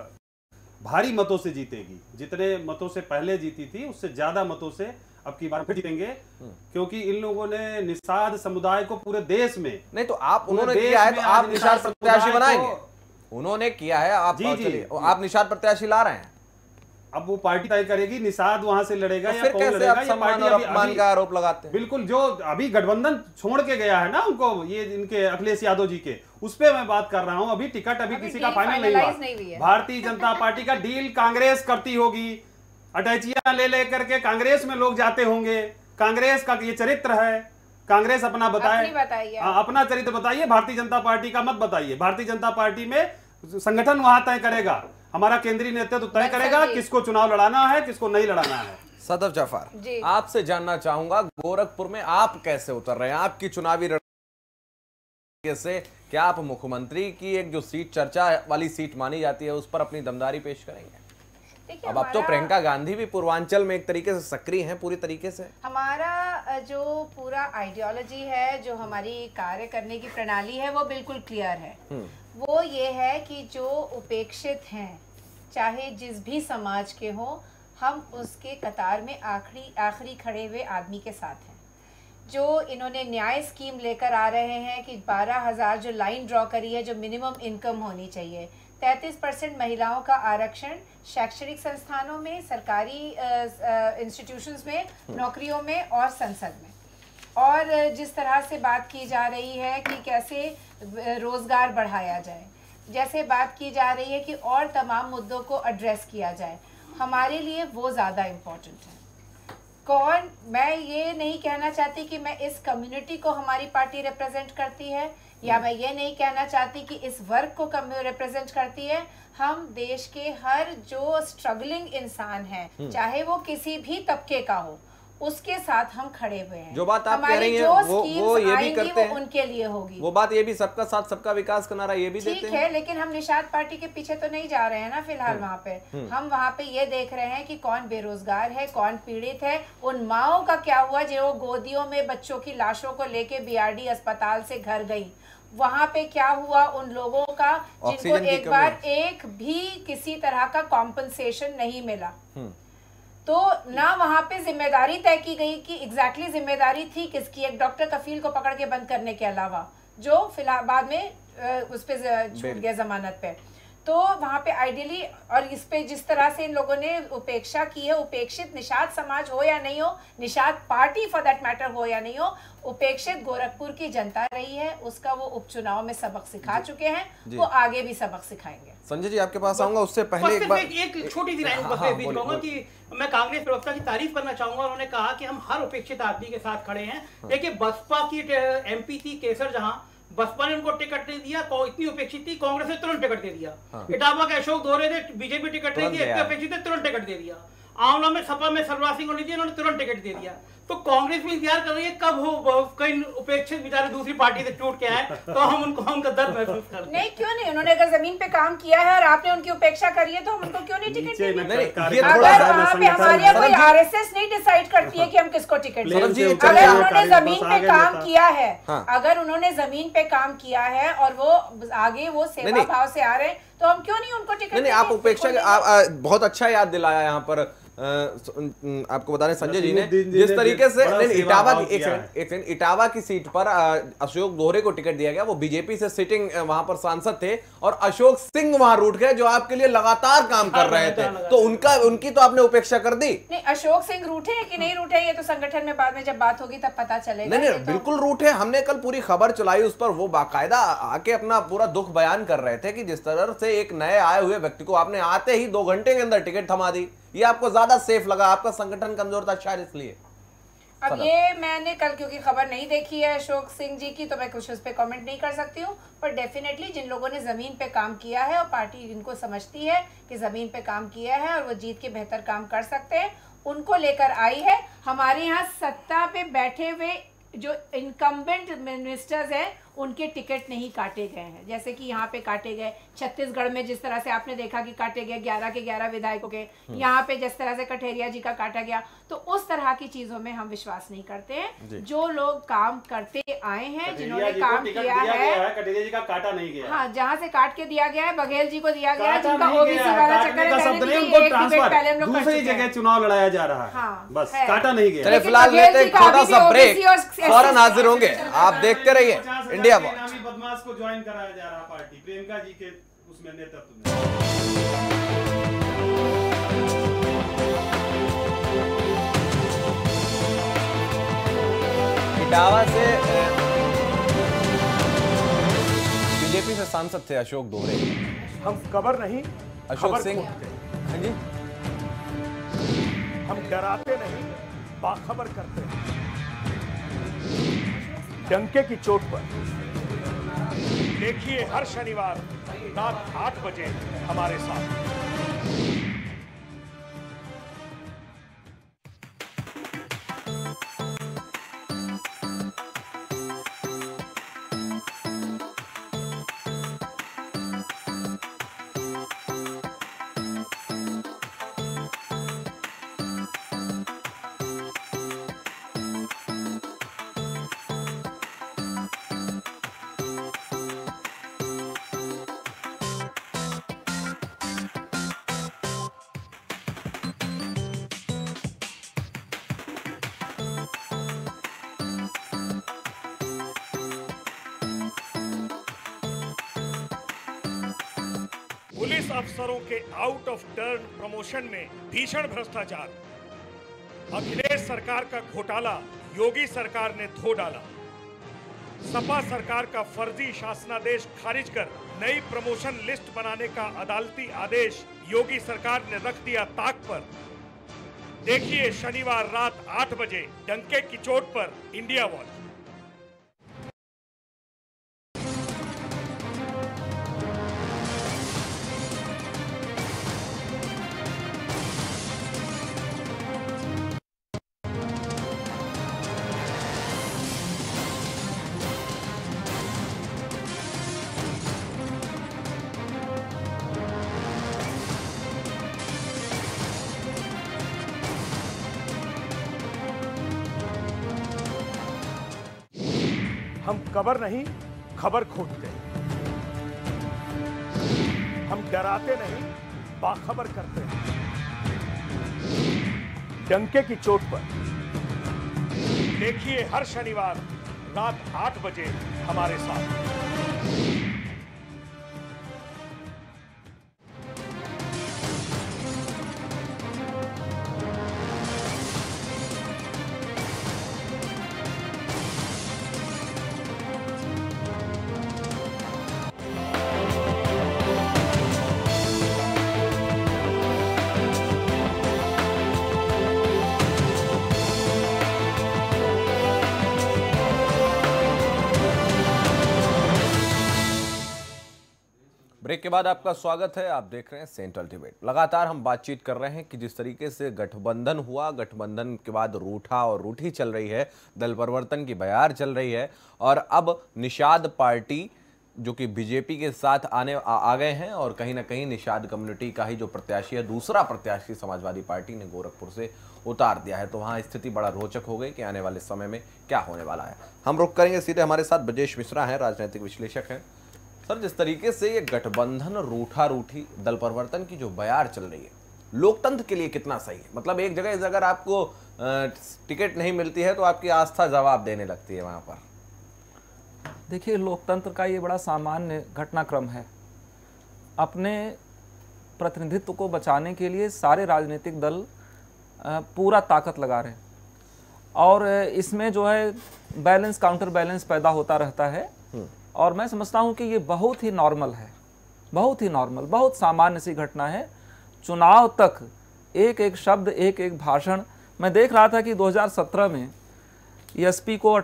भारी मतों से जीतेगी। जितने मतों से पहले जीती थी उससे ज्यादा मतों से अब की बार फिर जीतेंगे, क्योंकि इन लोगों ने निषाद समुदाय को पूरे देश में, नहीं तो आप उन्होंने किया है तो आप निषाद प्रत्याशी बनाएंगे? उन्होंने किया है, आप निषाद प्रत्याशी ला रहे हैं, अब वो पार्टी तय करेगी निषाद वहां से लड़ेगा तो या कौन लड़ेगा। ये पार्टी अपमान का आरोप लगाते हैं। बिल्कुल, जो अभी गठबंधन छोड़ के गया है ना उनको, ये इनके अखिलेश यादव जी के, उस पे मैं बात कर रहा हूं। अभी टिकट अभी किसी का फाइनल नहीं हुआ। भारतीय जनता पार्टी का डील कांग्रेस करती होगी, अटैचियां ले लेकर के कांग्रेस में लोग जाते होंगे। कांग्रेस का ये चरित्र है, कांग्रेस अपना बताए, अपना चरित्र बताइए, भारतीय जनता पार्टी का मत बताइए। भारतीय जनता पार्टी में संगठन वहां तय करेगा, हमारा केंद्रीय नेतृत्व तय करेगा किसको चुनाव लड़ाना है, किसको नहीं लड़ाना है। सदफ जाफर, जी। आपसे जानना चाहूंगा गोरखपुर में आप कैसे उतर रहे हैं, आपकी चुनावी रणनीति से क्या आप मुख्यमंत्री की एक जो सीट चर्चा वाली सीट मानी जाती है उस पर अपनी दमदारी पेश करेंगे? देखिए, अब तो प्रियंका गांधी भी पूर्वांचल में एक तरीके से सक्रिय हैं पूरी तरीके से। हमारा जो पूरा आइडियोलॉजी है, जो हमारी कार्य करने की प्रणाली है, वो बिल्कुल क्लियर है। वो ये है कि जो उपेक्षित हैं, चाहे जिस भी समाज के हो, हम उसके कतार में आखिरी खड़े हुए आदमी के साथ हैं। जो इन्होंने न्याय स्कीम लेकर आ रहे हैं कि 12,000 जो लाइन ड्रॉ करी है, जो मिनिमम इनकम होनी चाहिए, 33% महिलाओं का आरक्षण शैक्षणिक संस्थानों में, सरकारी इंस्टीट्यूशंस में, नौकरियों में और संसद में, और जिस तरह से बात की जा रही है कि कैसे रोजगार बढ़ाया जाए, जैसे बात की जा रही है कि और तमाम मुद्दों को एड्रेस किया जाए, हमारे लिए वो ज़्यादा इम्पोर्टेंट है। कौन, मैं ये नहीं कहना चाहती कि मैं इस कम्युनिटी को हमारी पार्टी रिप्रेजेंट करती है, या मैं ये नहीं कहना चाहती कि इस वर्ग को रिप्रेजेंट करती है। हम देश के हर जो स्ट्रगलिंग इंसान है, चाहे वो किसी भी तबके का हो, उसके साथ हम खड़े हुए हैं। जो बात आप कह रही हैं वो ये भी करते हैं, उनके लिए होगी वो बात, ये भी सबका साथ सबका विकास का नारा ये भी देते हैं। ठीक है, लेकिन हम निषाद पार्टी के पीछे तो नहीं जा रहे हैं ना फिलहाल। वहाँ पे हम वहाँ पे ये देख रहे हैं कि कौन बेरोजगार है, कौन पीड़ित है, उन माओं का क्या हुआ जो गोदियों में बच्चों की लाशों को लेके बीआरडी अस्पताल से घर गई, वहाँ पे क्या हुआ उन लोगों का जिनको एक बार एक भी किसी तरह का कॉम्पनसेशन नहीं मिला। तो ना वहाँ पे जिम्मेदारी तय की गई कि एग्जैक्टली जिम्मेदारी थी किसकी, एक डॉक्टर कफील को पकड़ के बंद करने के अलावा, जो फिलहाल बाद में उस पे छूट गया जमानत पे। तो वहाँ पे आइडियली, और इस पे जिस तरह से इन लोगों ने उपेक्षा की है, उपेक्षित निषाद समाज हो या नहीं हो, Nishad party for that matter हो या नहीं हो, उपेक्षित गोरखपुर की जनता रही है, उसका वो उपचुनाव में सबक सिखा चुके हैं, वो आगे भी सबक सिखाएंगे। संजय जी आपके पास आऊंगा, उससे पहले एक बार एक छोटी सी लाइन कहूंगा कि मैं कांग्रेस प्रवक्ता की तारीफ करना चाहूंगा। उन्होंने कहा कि हम हर उपेक्षित आदमी के साथ खड़े हैं। देखिए, बसपा की एमपी थी केसर, जहां बसपा ने उनको टिकट नहीं दिया, इतनी उपेक्षित थी, कांग्रेस ने तुरंत टिकट दे दिया। इटावा के अशोक दोहरे थे, बीजेपी टिकट नहीं दिया, इतने उपेक्षित थे, तुरंत टिकट दे दिया। आंवला में सपा में सरवार सिंह को नहीं दिया, उन्होंने तुरंत टिकट दे दिया। तो कांग्रेस भी इंतजार कर रही है कब हो कई उपेक्षित बेचारे दूसरी पार्टी से टूट के आए, तो हम उनका दर्द महसूस करते हैं। नहीं, क्यों नहीं, उन्होंने अगर जमीन पे काम किया है और आपने उनकी उपेक्षा करी है, तो हम उनको क्यों नहीं टिकट देंगे? अगर वहाँ पे हमारे कोई आरएसएस नहीं डिसाइड करती है कि हम किसको टिकट दें, अगर उन्होंने जमीन पे काम किया है, अगर उन्होंने जमीन पे काम किया है और वो आगे वो सेवा भाव से आ रहे हैं, तो हम क्यों नहीं उनको टिकट दें? आप उपेक्षा बहुत अच्छा याद दिलाया यहाँ पर। आपको बता रहे संजय जी ने जिस तरीके से इटावा की एक सेकंड इटावा की सीट पर अशोक दोहरे को टिकट दिया गया, वो बीजेपी से सिटिंग वहां पर सांसद थे, और अशोक सिंह वहां रूठ गए जो आपके लिए लगातार काम कर रहे थे, तो उनकी तो आपने उपेक्षा कर दी। नहीं, अशोक सिंह रूठे हैं कि नहीं रूठे, ये तो संगठन में बाद में जब बात होगी तब पता चलेगा। नहीं, बिल्कुल रूठे। हमने कल पूरी खबर चलाई उस पर, वो बाकायदा आके अपना पूरा दुख बयान कर रहे थे कि जिस तरह से एक नए आए हुए व्यक्ति को आपने आते ही 2 घंटे के अंदर टिकट थमा दी, ये आपको ज्यादा सेफ लगा, आपका संगठन कमजोर था शायद इसलिए। अब ये मैंने कल क्योंकि खबर नहीं देखी है अशोक सिंह जी की, तो मैं कुछ उस पर कमेंट नहीं कर सकती हूँ, पर डेफिनेटली जिन लोगों ने जमीन पे काम किया है और पार्टी जिनको समझती है कि जमीन पे काम किया है और वो जीत के बेहतर काम कर सकते हैं, उनको लेकर आई है। हमारे यहाँ सत्ता पे बैठे हुए जो इनकम्बेंट मिनिस्टर्स हैं, उनके टिकट नहीं काटे गए हैं, जैसे कि यहाँ पे काटे गए। छत्तीसगढ़ में जिस तरह से आपने देखा कि काटे गए 11 के 11 विधायकों के, यहाँ पे जिस तरह से कठेरिया जी का काटा गया, तो उस तरह की चीजों में हम विश्वास नहीं करते हैं। जो लोग काम करते आए हैं, जिन्होंने काम किया है, कठेरिया जी का काटा नहीं गया, हाँ, जहाँ से काट के दिया गया है, बघेल जी को दिया गया है, जिनका ओबीसी वाला चक्कर, दूसरी जगह चुनाव लड़ाया जा रहा है, बस काटा नहीं गया। चलिए फिलहाल लेते हैं छोटा सा ब्रेक, फौरन हाजिर होंगे, आप देखते रहिए इंडिया वॉच। बदमाश को ज्वाइन कराया जा रहा पार्टी प्रियंका जी के उसमें नेतृत्व में। इटावा से बीजेपी से सांसद थे अशोक दोहरे। हम खबर नहीं, अशोक सिंह, हाँ जी, हम डराते नहीं, बाखबर करते हैं। डंके की चोट पर देखिए हर शनिवार रात 8 बजे हमारे साथ। पुलिस अफसरों के आउट ऑफ टर्न प्रमोशन में भीषण भ्रष्टाचार, अखिलेश सरकार का घोटाला योगी सरकार ने धो डाला, सपा सरकार का फर्जी शासनादेश खारिज कर नई प्रमोशन लिस्ट बनाने का अदालती आदेश योगी सरकार ने रख दिया ताक पर। देखिए शनिवार रात 8 बजे डंके की चोट पर इंडिया वॉच। हम कबर नहीं, खबर खोदते हैं। हम डराते नहीं, बाखबर करते हैं। डंके की चोट पर देखिए हर शनिवार रात 8 बजे हमारे साथ। ब्रेक के बाद आपका स्वागत है। आप देख रहे हैं सेंट्रल डिबेट। लगातार हम बातचीत कर रहे हैं कि जिस तरीके से गठबंधन हुआ, गठबंधन के बाद रूठा और रूठी चल रही है, दल परिवर्तन की बयार चल रही है, और अब निषाद पार्टी जो कि बीजेपी के साथ आ गए हैं, और कहीं ना कहीं निषाद कम्युनिटी का ही जो प्रत्याशी है, दूसरा प्रत्याशी समाजवादी पार्टी ने गोरखपुर से उतार दिया है। तो वहाँ स्थिति बड़ा रोचक हो गई कि आने वाले समय में क्या होने वाला है। हम रुक करेंगे सीधे, हमारे साथ ब्रजेश मिश्रा हैं, राजनीतिक विश्लेषक हैं। सर, जिस तरीके से ये गठबंधन रूठा रूठी दल परिवर्तन की जो बयार चल रही है, लोकतंत्र के लिए कितना सही है? मतलब एक जगह अगर आपको टिकट नहीं मिलती है तो आपकी आस्था जवाब देने लगती है वहां पर। देखिए, लोकतंत्र का ये बड़ा सामान्य घटनाक्रम है। अपने प्रतिनिधित्व को बचाने के लिए सारे राजनीतिक दल पूरा ताकत लगा रहे हैं, और इसमें जो है बैलेंस काउंटर बैलेंस पैदा होता रहता है। और मैं समझता हूं कि ये बहुत ही नॉर्मल है, बहुत ही नॉर्मल, बहुत सामान्य सी घटना है। चुनाव तक एक एक शब्द, एक एक भाषण। मैं देख रहा था कि 2017 में एसपी को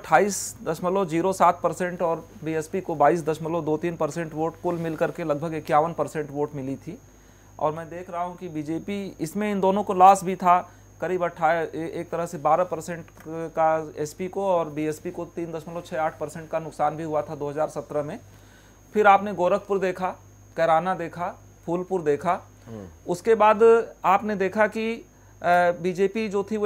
28.07% और बीएसपी को 22.23% वोट, कुल मिलकर के लगभग 51% वोट मिली थी। और मैं देख रहा हूं कि बीजेपी, इसमें इन दोनों को लॉस भी था, करीब एक तरह से 12% का एसपी को और बीएसपी को 3.68% का नुकसान भी हुआ था 2017 में। फिर आपने गोरखपुर देखा, कैराना देखा, फूलपुर देखा। उसके बाद आपने देखा कि बीजेपी जो थी वो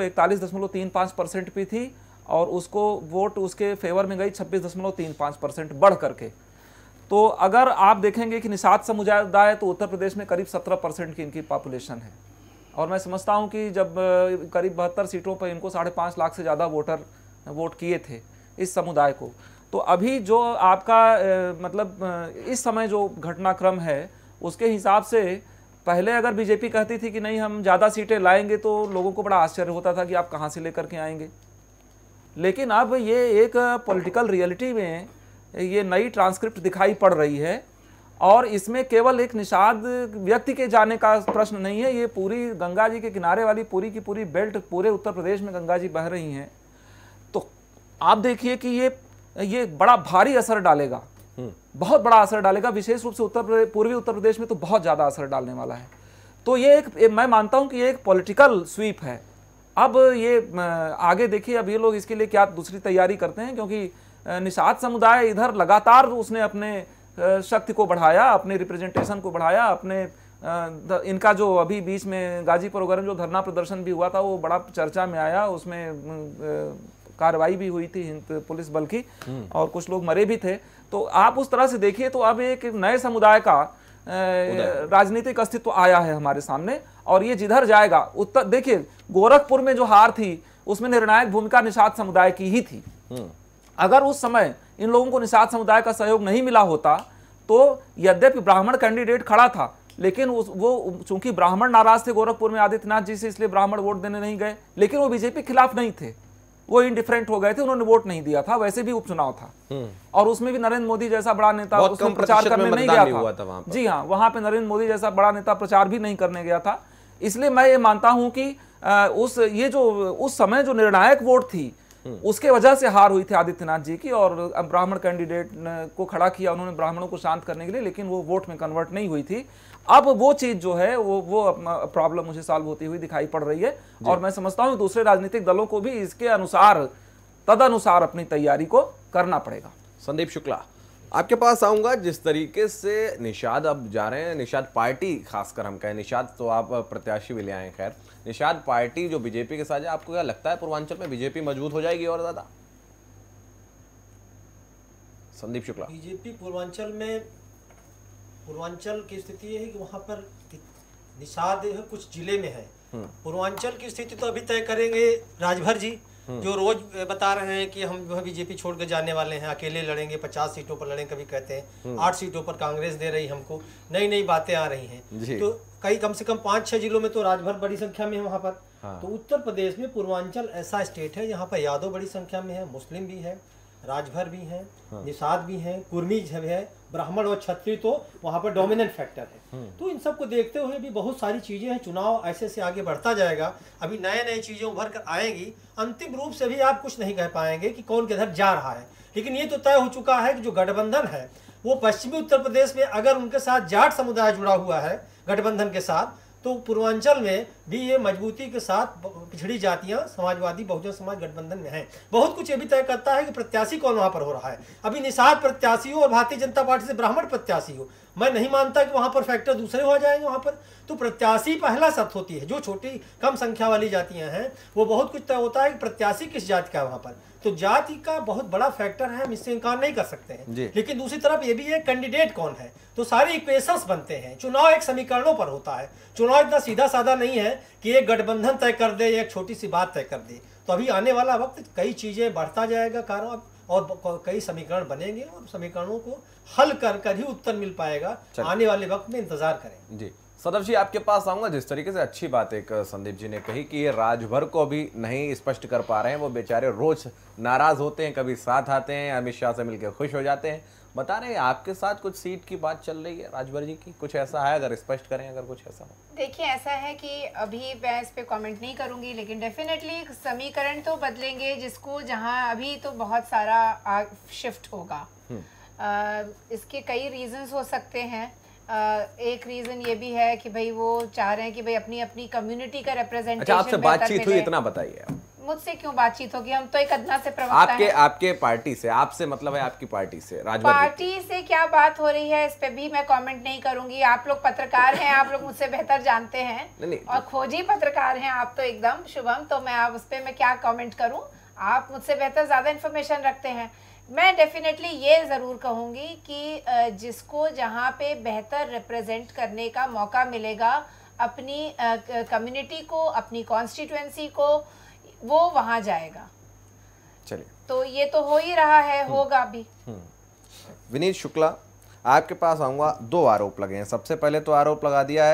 41.35% पे थी, और उसको वोट उसके फेवर में गई 26.35% बढ़ करके। तो अगर आप देखेंगे कि निषाद समुदाय है तो उत्तर प्रदेश में करीब 17% की इनकी पॉपुलेशन है, और मैं समझता हूं कि जब करीब 72 सीटों पर इनको 5.5 लाख से ज़्यादा वोटर वोट किए थे इस समुदाय को। तो अभी जो आपका मतलब इस समय जो घटनाक्रम है उसके हिसाब से पहले अगर बीजेपी कहती थी कि नहीं हम ज़्यादा सीटें लाएंगे तो लोगों को बड़ा आश्चर्य होता था कि आप कहाँ से लेकर के आएंगे। लेकिन अब ये एक पॉलिटिकल रियलिटी में ये नई ट्रांसक्रिप्ट दिखाई पड़ रही है, और इसमें केवल एक निषाद व्यक्ति के जाने का प्रश्न नहीं है। ये पूरी गंगा जी के किनारे वाली पूरी की पूरी बेल्ट, पूरे उत्तर प्रदेश में गंगा जी बह रही हैं। तो आप देखिए कि ये बड़ा भारी असर डालेगा, बहुत बड़ा असर डालेगा, विशेष रूप से पूर्वी उत्तर प्रदेश में तो बहुत ज़्यादा असर डालने वाला है। तो ये मैं मानता हूँ कि ये एक पॉलिटिकल स्वीप है। अब ये आगे देखिए, अब ये लोग इसके लिए क्या दूसरी तैयारी करते हैं, क्योंकि निषाद समुदाय इधर लगातार उसने अपने शक्ति को बढ़ाया, अपने रिप्रेजेंटेशन को बढ़ाया, अपने इनका जो अभी बीच में गाजीपुर वगैरह जो धरना प्रदर्शन भी हुआ था वो बड़ा चर्चा में आया, उसमें कार्रवाई भी हुई थी पुलिस बल की, और कुछ लोग मरे भी थे। तो आप उस तरह से देखिए तो अब एक नए समुदाय का राजनीतिक अस्तित्व आया है हमारे सामने, और ये जिधर जाएगा उत्तर, देखिए गोरखपुर में जो हार थी उसमें निर्णायक भूमिका निषाद समुदाय की ही थी। अगर उस समय इन लोगों को निषाद समुदाय का सहयोग नहीं मिला होता तो यद्यपि ब्राह्मण कैंडिडेट खड़ा था, लेकिन वो चूंकि ब्राह्मण नाराज थे गोरखपुर में आदित्यनाथ जी से, इसलिए ब्राह्मण वोट देने नहीं गए। लेकिन वो बीजेपी के खिलाफ नहीं थे, वो इंडिफरेंट हो गए थे, उन्होंने वोट नहीं दिया था। वैसे भी उपचुनाव था और उसमें भी नरेंद्र मोदी जैसा बड़ा नेता उसमें प्रचार करने नहीं गया था। जी हाँ, वहां पे नरेंद्र मोदी जैसा बड़ा नेता प्रचार भी नहीं करने गया था। इसलिए मैं ये मानता हूं कि उस समय जो निर्णायक वोट थी उसके वजह से हार हुई थी आदित्यनाथ जी की, और ब्राह्मण कैंडिडेट को खड़ा किया उन्होंने ब्राह्मणों को शांत करने के लिए, लेकिन वो वोट में कन्वर्ट नहीं हुई थी। अब वो चीज जो है वो प्रॉब्लम मुझे सॉल्व होती हुई दिखाई पड़ रही है, और मैं समझता हूं दूसरे राजनीतिक दलों को भी इसके तदनुसार अपनी तैयारी को करना पड़ेगा। संदीप शुक्ला, आपके पास आऊंगा। जिस तरीके से निषाद अब जा रहे हैं, निषाद पार्टी खासकर हम कहें, निषाद तो आप प्रत्याशी भी ले आए, खैर निषाद पार्टी जो बीजेपी के साथ है, आपको क्या लगता है पूर्वांचल में बीजेपी मजबूत हो जाएगी और ज्यादा? संदीप शुक्ला, बीजेपी पूर्वांचल की स्थिति ये है कि वहां पर निषाद कुछ जिले में है। पूर्वांचल की स्थिति तो अभी तय करेंगे राजभर जी, जो रोज बता रहे हैं कि हम जो है बीजेपी छोड़ कर जाने वाले हैं, अकेले लड़ेंगे, 50 सीटों पर लड़ेंगे, कभी कहते हैं 8 सीटों पर कांग्रेस दे रही हमको, नई नई बातें आ रही हैं। तो कई कम से कम 5-6 जिलों में तो राजभर बड़ी संख्या में है वहां पर। तो उत्तर प्रदेश में पूर्वांचल ऐसा स्टेट है यहाँ पर यादव बड़ी संख्या में है, मुस्लिम भी है, राजभर भी हैं, निषाद भी हैं, कुर्मी है, ब्राह्मण और क्षत्रिय तो वहाँ पर डोमिनेंट फैक्टर है। तो इन सब को देखते हुए भी बहुत सारी चीजें हैं। चुनाव ऐसे से आगे बढ़ता जाएगा, अभी नए नए चीजें उभर कर आएंगी। अंतिम रूप से भी आप कुछ नहीं कह पाएंगे कि कौन किधर जा रहा है, लेकिन ये तो तय हो चुका है कि जो गठबंधन है वो पश्चिमी उत्तर प्रदेश में अगर उनके साथ जाट समुदाय जुड़ा हुआ है गठबंधन के साथ, तो पूर्वांचल में भी ये मजबूती के साथ पिछड़ी जातियां समाजवादी बहुजन समाज गठबंधन में हैं। बहुत कुछ ये भी तय करता है कि प्रत्याशी कौन वहां पर हो रहा है। अभी निषाद प्रत्याशी हो और भारतीय जनता पार्टी से ब्राह्मण प्रत्याशी हो, मैं नहीं मानता कि वहां पर फैक्टर दूसरे हो जाएंगे। वहां पर तो प्रत्याशी पहला शर्त होती है। जो छोटी कम संख्या वाली जातियां हैं वो बहुत कुछ तय होता है कि प्रत्याशी किस जाति का है वहां पर। तो जाति का बहुत बड़ा फैक्टर है, हम इससे इनकार नहीं कर सकते हैं। लेकिन दूसरी तरफ ये भी है कैंडिडेट कौन है, तो सारे इक्वेशंस बनते हैं। चुनाव एक समीकरणों पर होता है। चुनाव इतना सीधा साधा नहीं है कि एक गठबंधन तय कर दे या एक छोटी सी बात तय कर दे। तो अभी आने वाला वक्त कई चीजें बढ़ता जाएगा कारण, और कई समीकरण बनेंगे और समीकरणों को हल कर ही उत्तर मिल पाएगा। आने वाले वक्त में इंतजार करें। जी सदर जी, आपके पास आऊंगा। जिस तरीके से अच्छी बात एक संदीप जी ने कही कि ये राजभर को अभी नहीं स्पष्ट कर पा रहे हैं, वो बेचारे रोज नाराज होते हैं, कभी साथ आते हैं, अमित शाह से मिलकर खुश हो जाते हैं। बता रहे हैं आपके साथ कुछ सीट की बात चल रही है राजभर जी की, कुछ ऐसा है? अगर स्पष्ट करें, अगर कुछ ऐसा हो। देखिए, ऐसा है कि अभी मैं इस पे कमेंट नहीं करूंगी, लेकिन डेफिनेटली समीकरण तो बदलेंगे, जिसको जहां अभी तो बहुत सारा शिफ्ट होगा। इसके कई रीजंस हो सकते हैं। एक रीजन ये भी है कि भाई वो चाह रहे हैं कि भाई अपनी अपनी कम्युनिटी का रिप्रेजेंटेशन। अच्छा, आपसे बातचीत हुई, इतना बताइए। मुझसे क्यों बातचीत होगी, हम तो एक अदना से प्रवक्ता हैं। आपके पार्टी से, आपसे मतलब है आपकी पार्टी से, राजभर पार्टी से क्या बात हो रही है इस पे भी मैं कमेंट नहीं करूंगी। आप लोग पत्रकार हैं, आप लोग मुझसे बेहतर जानते हैं और खोजी पत्रकार हैं आप तो एकदम शुभम, तो मैं आप उस पे मैं क्या कमेंट करूं। आप मुझसे बेहतर ज्यादा इन्फॉर्मेशन रखते हैं। मैं डेफिनेटली ये ज़रूर कहूँगी कि जिसको जहाँ पे बेहतर रिप्रेजेंट करने का मौका मिलेगा अपनी कम्युनिटी को, अपनी कॉन्स्टिट्यूएंसी को, वो वहाँ जाएगा। चलिए, तो ये तो हो ही रहा है, होगा भी। विनीत शुक्ला, आपके पास आऊँगा। 2 आरोप लगे हैं। सबसे पहले तो आरोप लगा दिया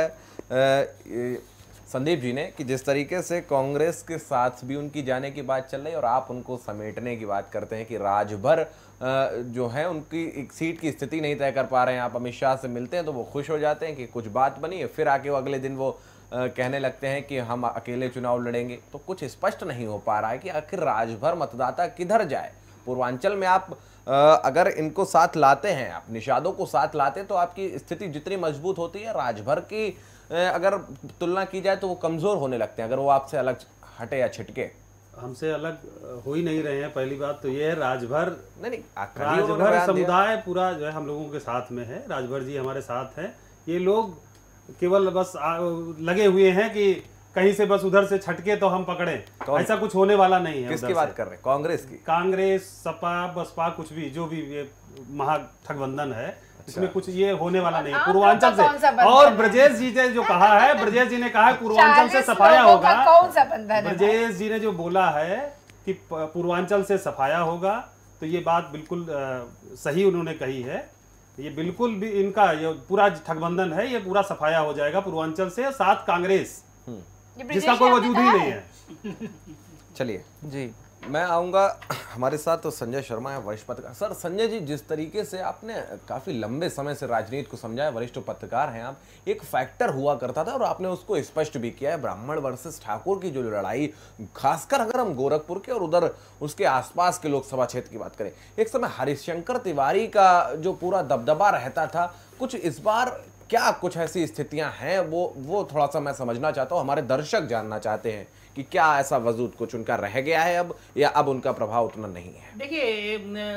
है संदीप जी ने कि जिस तरीके से कांग्रेस के साथ भी उनकी जाने की बात चल रही है और आप उनको समेटने की बात करते हैं कि राजभर जो है उनकी एक सीट की स्थिति नहीं तय कर पा रहे हैं। आप अमित शाह से मिलते हैं तो वो खुश हो जाते हैं कि कुछ बात बनी है, फिर आके वो अगले दिन वो कहने लगते हैं कि हम अकेले चुनाव लड़ेंगे। तो कुछ स्पष्ट नहीं हो पा रहा है कि आखिर राजभर मतदाता किधर जाए। पूर्वांचल में आप अगर इनको साथ लाते हैं, आप निषादों को साथ लाते हैं, तो आपकी स्थिति जितनी मजबूत होती है, राजभर की अगर तुलना की जाए तो वो कमजोर होने लगते हैं अगर वो आपसे अलग हटे या छिटके। हमसे अलग हो ही नहीं रहे हैं। पहली बात तो ये है, राजभर राजभर समुदाय पूरा जो है हम लोगों के साथ में है। राजभर जी हमारे साथ हैं। ये लोग केवल बस लगे हुए हैं कि कहीं से बस उधर से छटके तो हम पकड़े, ऐसा कुछ होने वाला नहीं है। किसकी बात कर रहे हैं? कांग्रेस की? कांग्रेस, सपा, बसपा, कुछ भी जो भी ये महागठबंधन है, इसमें कुछ ये होने वाला नहीं है। पूर्वांचल से, और ब्रजेश जी ने जो कहा है, ब्रजेश जी ने कहा है पूर्वांचल से सफाया होगा। कौन सा बंधन है? ब्रजेश जी ने जो बोला है कि पूर्वांचल से सफाया होगा, तो ये बात बिल्कुल सही उन्होंने कही है। ये बिल्कुल भी इनका ये पूरा ठगबंधन है, ये पूरा सफाया हो जाएगा पूर्वांचल से, साथ कांग्रेस जिसका कोई वजूद ही नहीं है। चलिए जी, मैं आऊँगा, हमारे साथ तो संजय शर्मा है, वरिष्ठ पत्रकार। सर संजय जी, जिस तरीके से आपने काफ़ी लंबे समय से राजनीति को समझा है, वरिष्ठ पत्रकार हैं आप, एक फैक्टर हुआ करता था और आपने उसको स्पष्ट भी किया है, ब्राह्मण वर्सेस ठाकुर की जो लड़ाई, खासकर अगर हम गोरखपुर के और उधर उसके आसपास के लोकसभा क्षेत्र की बात करें, एक समय हरिशंकर तिवारी का जो पूरा दबदबा रहता था, कुछ इस बार क्या कुछ ऐसी स्थितियां हैं, वो थोड़ा सा मैं समझना चाहता हूँ, हमारे दर्शक जानना चाहते हैं कि क्या ऐसा वजूद कुछ उनका रह गया है अब, या अब उनका प्रभाव उतना नहीं है? देखिए,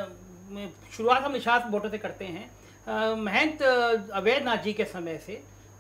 शुरुआत हम निषाद वोटों से करते हैं। महंत अवैधनाथ जी के समय से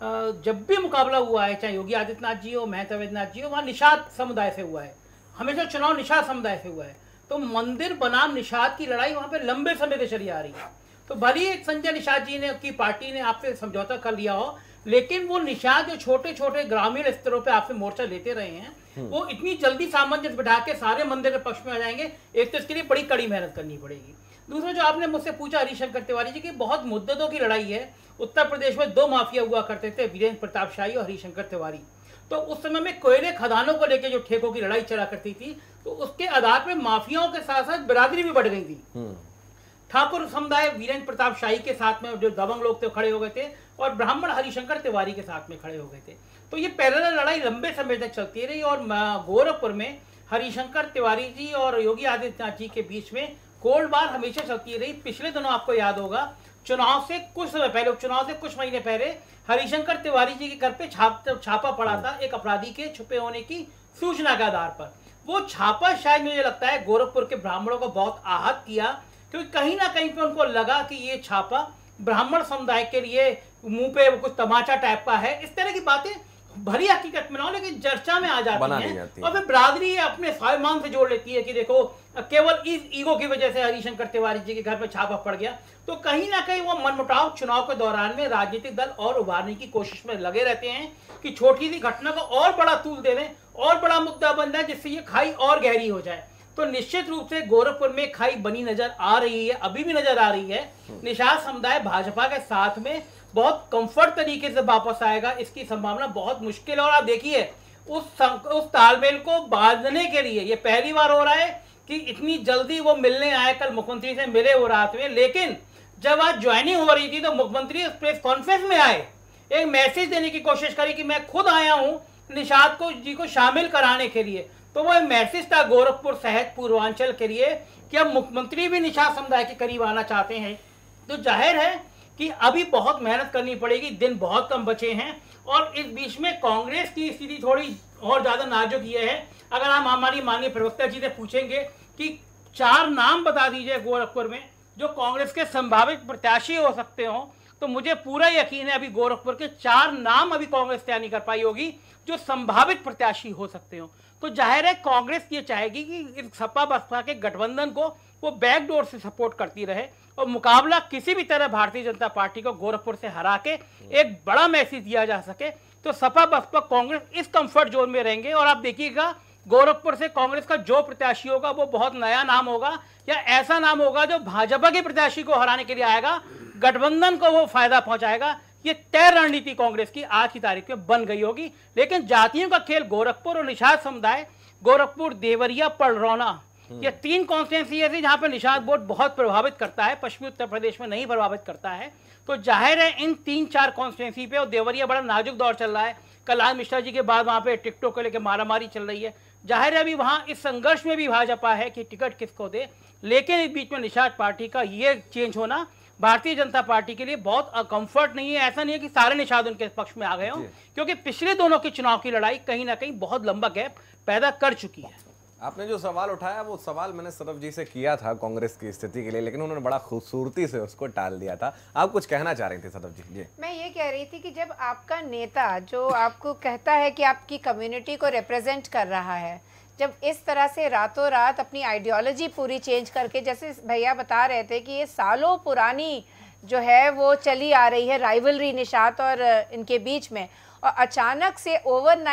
जब भी मुकाबला हुआ है, चाहे योगी आदित्यनाथ जी हो, महंत अवैधनाथ जी हो, वहाँ निषाद समुदाय से हुआ है, हमेशा चुनाव निषाद समुदाय से हुआ है। तो मंदिर बनाम निषाद की लड़ाई वहाँ पे लंबे समय से चली आ रही है। तो भले ही संजय निषाद जी ने की पार्टी ने आपसे समझौता कर लिया हो, लेकिन वो निषाद जो छोटे छोटे ग्रामीण स्तरों पे आपसे मोर्चा लेते रहे हैं, वो इतनी जल्दी सामंजस्य बिठा के सारे मंदिर के पक्ष में आ जाएंगे, एक तो इसके लिए बड़ी कड़ी मेहनत करनी पड़ेगी। दूसरा, जो आपने मुझसे पूछा हरिशंकर तिवारी जी की, बहुत मुद्दतों की लड़ाई है। उत्तर प्रदेश में दो माफिया हुआ करते थे, वीरेंद्र प्रताप शाही और हरिशंकर तिवारी। तो उस समय में कोयले खदानों को लेकर जो ठेकों की लड़ाई चला करती थी, तो उसके आधार पर माफियाओं के साथ साथ बिरादरी भी बढ़ गई थी। ठाकुर समुदाय वीरेंद्र प्रताप शाही के साथ में जो दबंग लोग थे खड़े हो गए थे, और ब्राह्मण हरिशंकर तिवारी के साथ में खड़े हो गए थे। तो ये पैरेलल लड़ाई लंबे समय तक चलती रही, और गोरखपुर में हरिशंकर तिवारी जी और योगी आदित्यनाथ जी के बीच में कोल्ड वार हमेशा चलती रही। पिछले दिनों आपको याद होगा, चुनाव से कुछ समय पहले, चुनाव से कुछ महीने पहले हरिशंकर तिवारी जी के घर पे छापा पड़ा था, एक अपराधी के छुपे होने की सूचना के आधार पर। वो छापा शायद मुझे लगता है गोरखपुर के ब्राह्मणों को बहुत आहत किया, क्योंकि कहीं ना कहीं पे उनको लगा कि ये छापा ब्राह्मण समुदाय के लिए मुंह पे कुछ तमाचा टाइप का है। इस तरह की बातें भरी हकीकत में ना हो, लेकिन चर्चा में आ जाती हैं, और फिर बिरादरी अपने स्वाभिमान से जोड़ लेती है कि देखो, केवल इस ईगो की वजह से हरिशंकर तिवारी जी के घर पे छापा पड़ गया। तो कहीं ना कहीं वो मनमुटाव चुनाव के दौरान में राजनीतिक दल और उभारने की कोशिश में लगे रहते हैं कि छोटी सी घटना को और बड़ा तूल दे दें, और बड़ा मुद्दा बन जाए, जिससे ये खाई और गहरी हो जाए। तो निश्चित रूप से गोरखपुर में खाई बनी नजर आ रही है, अभी भी नजर आ रही है। निषाद समुदाय भाजपा के साथ में बहुत कंफर्ट तरीके से वापस आएगा, इसकी संभावना बहुत मुश्किल है। और आप देखिए, उस तालमेल को बांधने के लिए ये पहली बार हो रहा है कि इतनी जल्दी वो मिलने आए। कल मुख्यमंत्री से मिले वो रात में, लेकिन जब आज ज्वाइनिंग हो रही थी तो मुख्यमंत्री प्रेस कॉन्फ्रेंस में आए, एक मैसेज देने की कोशिश करी कि मैं खुद आया हूं निषाद जी को शामिल कराने के लिए। तो वो मैसेज था गोरखपुर सहित पूर्वांचल के लिए कि अब मुख्यमंत्री भी निषाद समुदाय के करीब आना चाहते हैं। तो जाहिर है कि अभी बहुत मेहनत करनी पड़ेगी, दिन बहुत कम बचे हैं। और इस बीच में कांग्रेस की स्थिति थोड़ी और ज्यादा नाजुक ये है। अगर हम हमारी माननीय प्रवक्ता जी से पूछेंगे कि 4 नाम बता दीजिए गोरखपुर में जो कांग्रेस के संभावित प्रत्याशी हो सकते हो, तो मुझे पूरा यकीन है अभी गोरखपुर के 4 नाम अभी कांग्रेस तय नहीं कर पाई होगी जो संभावित प्रत्याशी हो सकते हो। तो जाहिर है कांग्रेस ये चाहेगी कि इस सपा बसपा के गठबंधन को वो बैकडोर से सपोर्ट करती रहे, और मुकाबला किसी भी तरह भारतीय जनता पार्टी को गोरखपुर से हरा के एक बड़ा मैसेज दिया जा सके। तो सपा बसपा कांग्रेस इस कंफर्ट जोन में रहेंगे। और आप देखिएगा, गोरखपुर से कांग्रेस का जो प्रत्याशी होगा वो बहुत नया नाम होगा, या ऐसा नाम होगा जो भाजपा के प्रत्याशी को हराने के लिए आएगा, गठबंधन को वो फायदा पहुंचाएगा। ये तय रणनीति कांग्रेस की आज की तारीख में बन गई होगी। लेकिन जातियों का खेल गोरखपुर और निषाद समुदाय, गोरखपुर, देवरिया, पड़रौना, ये 3 कॉन्स्टिट्यूंसी ऐसी जहां पर निषाद वोट बहुत प्रभावित करता है, पश्चिमी उत्तर प्रदेश में नहीं प्रभावित करता है। तो जाहिर है इन 3-4 कॉन्स्टिट्यूंसी पे, और देवरिया बड़ा नाजुक दौर चल रहा है, कल्याण मिश्रा जी के बाद वहां पे टिकटों को लेकर मारामारी चल रही है। जाहिर है अभी वहां इस संघर्ष में भी भाजपा है कि टिकट किसको दे। लेकिन इस बीच में निषाद पार्टी का ये चेंज होना भारतीय जनता पार्टी के लिए बहुत कंफर्ट नहीं है। ऐसा नहीं है कि सारे निषाद उनके पक्ष में आ गए हों, क्योंकि पिछले दोनों की चुनाव की लड़ाई कहीं ना कहीं बहुत लंबा गैप पैदा कर चुकी है। आपने जो सवाल उठाया वो सवाल मैंने सौरभ जी से किया था कांग्रेस की स्थिति के लिए, लेकिन उन्होंने बड़ा खूबसूरती से उसको टाल दिया था। आप कुछ कहना चाह रही थी सौरभ जी? मैं ये कह रही थी कि जब आपका नेता जो आपको कहता है कि आपकी कम्युनिटी को रिप्रेजेंट कर रहा है, जब इस तरह से रातों रात अपनी आइडियोलॉजी पूरी चेंज करके, जैसे भैया बता रहे थे कि ये सालों पुरानी जो है वो चली आ रही है राइवलरी निषाद और इनके बीच में, और अचानक से ओवरनाइट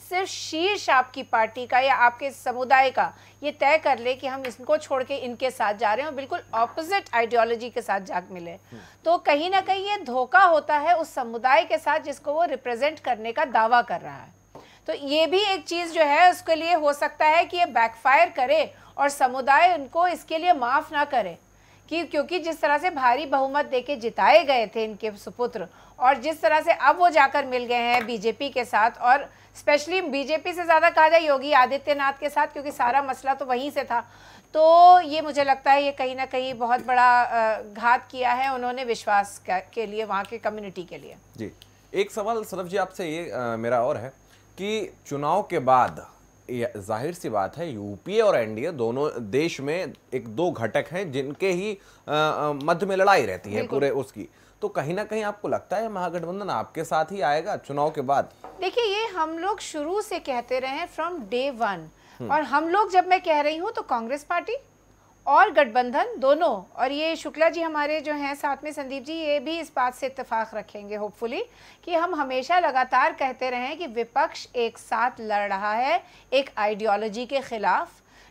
सिर्फ शीर्ष आपकी पार्टी का या आपके समुदाय का ये तय कर ले कि हम इसको छोड़ के इनके साथ जा रहे हैं और बिल्कुल ऑपोजिट आइडियोलॉजी के साथ जा मिले, तो कहीं ना कहीं ये धोखा होता है उस समुदाय के साथ जिसको वो रिप्रेजेंट करने का दावा कर रहा है। तो ये भी एक चीज़ जो है उसके लिए हो सकता है कि ये बैकफायर करे और समुदाय उनको इसके लिए माफ़ ना करे कि क्योंकि जिस तरह से भारी बहुमत देके जिताए गए थे इनके सुपुत्र और जिस तरह से अब वो जाकर मिल गए हैं बीजेपी के साथ, और स्पेशली बीजेपी से ज़्यादा कहा जाए योगी आदित्यनाथ के साथ, क्योंकि सारा मसला तो वहीं से था, तो ये मुझे लगता है ये कहीं ना कहीं बहुत बड़ा घात किया है उन्होंने विश्वास के लिए, वहाँ के कम्युनिटी के लिए। जी, एक सवाल सरफ जी आपसे ये मेरा और है कि चुनाव के बाद जाहिर सी बात है यूपीए और एनडीए दोनों देश में एक दो घटक हैं जिनके ही मध्य में लड़ाई रहती है पूरे उसकी, तो कहीं ना कहीं आपको लगता है महागठबंधन आपके साथ ही आएगा चुनाव के बाद? देखिए, ये हम लोग शुरू से कहते रहे हैं फ्रॉम डे वन, और हम लोग जब मैं कह रही हूँ तो कांग्रेस पार्टी और गठबंधन दोनों, और ये शुक्ला जी हमारे जो हैं साथ में, संदीप जी, ये भी इस बात से इत्तेफाक रखेंगे होपफुली कि हम हमेशा लगातार कहते रहे कि विपक्ष एक साथ लड़ रहा है एक आइडियोलॉजी के खिलाफ,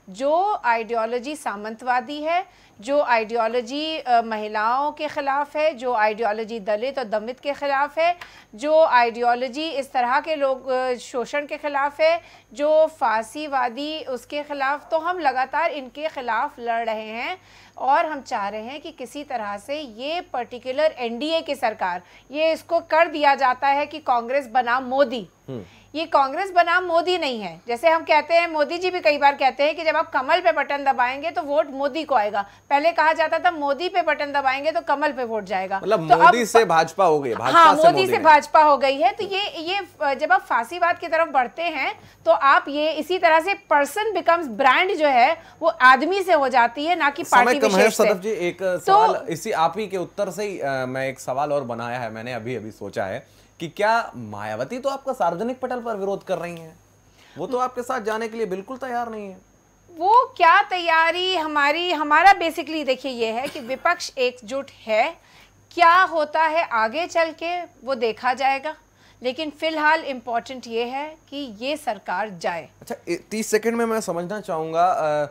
जो आइडियोलॉजी सामंतवादी है, जो आइडियोलॉजी महिलाओं के ख़िलाफ़ है, जो आइडियोलॉजी दलित और दमित के ख़िलाफ़ है, जो आइडियोलॉजी इस तरह के लोग शोषण के ख़िलाफ़ है, जो फांसीवादी उसके ख़िलाफ़, तो हम लगातार इनके ख़िलाफ़ लड़ रहे हैं और हम चाह रहे हैं कि किसी तरह से ये पर्टिकुलर एनडीए की सरकार, ये इसको कर दिया जाता है कि कांग्रेस बनाम मोदी, ये कांग्रेस बनाम मोदी नहीं है। जैसे हम कहते हैं, मोदी जी भी कई बार कहते हैं कि जब आप कमल पे बटन दबाएंगे तो वोट मोदी को आएगा, पहले कहा जाता था मोदी पे बटन दबाएंगे तो कमल पे वोट जाएगा, मतलब तो मोदी से भाजपा हो गई, हाँ, मोदी से भाजपा हो गई है। तो ये जब आप फांसीवाद की तरफ बढ़ते हैं तो आप ये इसी तरह से पर्सन बिकम्स ब्रांड जो है वो आदमी से हो जाती है, ना कि पार्टी विशेष से। जी, एक सवाल इसी आप ही के उत्तर से ही मैं एक सवाल और बनाया है, मैंने अभी अभी सोचा है कि क्या मायावती तो आपका सार्वजनिक पटल पर विरोध कर रही हैं, वो तो आपके साथ जाने के लिए बिल्कुल तैयार नहीं है। वो क्या तैयारी हमारा बेसिकली देखिए ये है कि विपक्ष एकजुट है, क्या होता है आगे चल के वो देखा जाएगा, लेकिन फिलहाल इम्पोर्टेंट ये है कि ये सरकार जाए। अच्छा, 30 सेकंड में मैं समझना चाहूंगा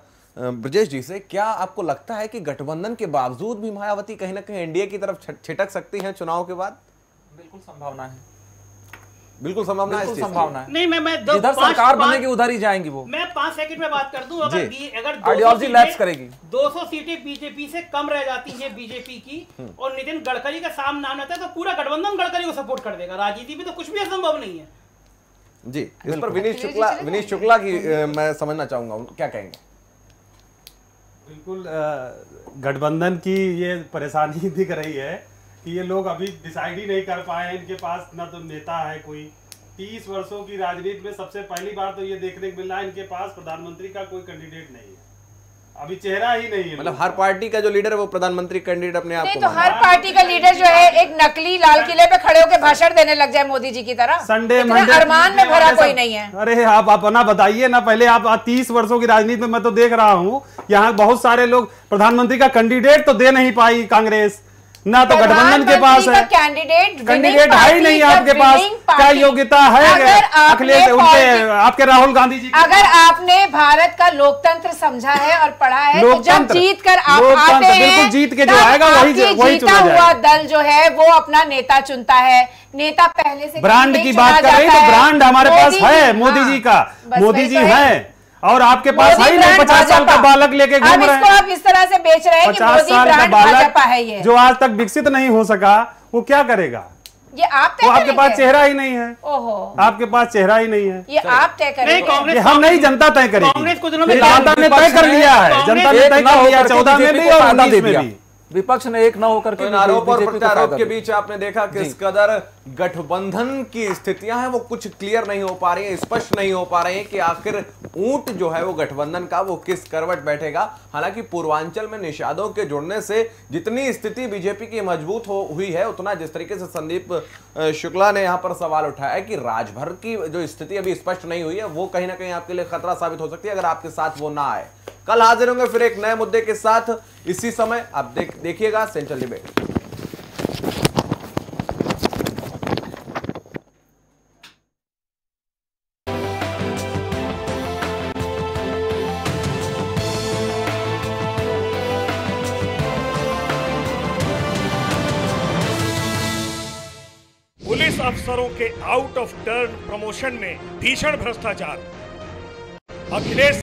ब्रजेश जी से, क्या आपको लगता है कि गठबंधन के बावजूद भी मायावती कहीं ना कहीं एनडीए की तरफ छिटक सकती हैं चुनाव के बाद? बिल्कुल संभावना है, बिल्कुल संभावना है, संभावना है। नहीं, मैं इधर सरकार बनेगी उधर ही जाएंगी वो। मैं 5 सेकंड में बात कर दूं, अगर आइडियोलॉजी लैप्स करेगी, 200 सीटें बीजेपी से कम रह जाती हैं बीजेपी की और नितिन गडकरी का सामना नाम आता है तो पूरा गठबंधन गडकरी को सपोर्ट कर देगा। राजनीति में तो कुछ भी असंभव नहीं है। जी, इस पर विनीत शुक्ला की मैं समझना चाहूंगा, क्या कहेंगे? बिल्कुल, गठबंधन की ये परेशानी दिख रही है कि ये लोग अभी डिसाइड ही नहीं कर पाए हैं, इनके पास ना तो नेता है कोई। 30 वर्षों की राजनीति में सबसे पहली बार तो ये देखने को मिल रहा है इनके पास प्रधानमंत्री का कोई कैंडिडेट नहीं है, अभी चेहरा ही नहीं है। मतलब हर पार्टी का जो लीडर है वो प्रधानमंत्री कैंडिडेट अपने आप को तो हर पार्टी का लीडर जो है एक नकली लाल किले पे खड़े होकर भाषण देने लग जाए मोदी जी की तरह, संडे अरमान में भरा कोई नहीं है। अरे आप अपना बताइए ना, पहले आप 30 वर्षों की राजनीति में मैं तो देख रहा हूँ यहाँ बहुत सारे लोग प्रधानमंत्री का कैंडिडेट तो दे नहीं पाई कांग्रेस, ना तो गठबंधन के पास है कैंडिडेट है ही नहीं आपके पास। क्या योग्यता है अखिलेश उनके, आपके राहुल गांधी जी? अगर आपने भारत का लोकतंत्र समझा है और पढ़ा है तो जब जीत कर आप आते हैं, बिल्कुल जीत के जो आएगा वही जीता हुआ दल जो है वो अपना नेता चुनता है। नेता पहले से ब्रांड की बात कर रही तो ब्रांड हमारे पास है मोदी जी का, मोदी जी है और आपके पास है ही नहीं। 50 साल का बालक लेके घूम रहे हैं, आप इस तरह से बेच रहे हैं कि मोदी ब्रांड भाजपा है। ये जो आज तक विकसित नहीं हो सका वो क्या करेगा? ये आप वो आपके पास चेहरा ही नहीं है। ओहो, आपके पास चेहरा ही नहीं है। ये आप तय करेंगे, हम नहीं, जनता तय करेगी। कांग्रेस को जनता ने तय कर लिया है, जनता ने तय कर लिया 14 में भी और 19 में भी। विपक्ष ने एक न होकर के आरोप और प्रत्यारोप के बीच आपने देखा किस कदर गठबंधन की स्थितियां हैं वो कुछ क्लियर नहीं हो पा रही है, स्पष्ट नहीं हो पा रही है कि आखिर ऊंट जो है वो गठबंधन का वो किस करवट बैठेगा। हालांकि पूर्वांचल में निषादों के जुड़ने से जितनी स्थिति बीजेपी की मजबूत हुई है, उतना जिस तरीके से संदीप शुक्ला ने यहाँ पर सवाल उठाया कि राजभर की जो स्थिति अभी स्पष्ट नहीं हुई है वो कहीं ना कहीं आपके लिए खतरा साबित हो सकती है अगर आपके साथ वो ना आए। कल हाजिर होंगे फिर एक नए मुद्दे के साथ, इसी समय आप देखिएगा सेंट्रल डिबेट। पुलिस अफसरों के आउट ऑफ टर्न प्रमोशन में भीषण भ्रष्टाचार। अखिलेश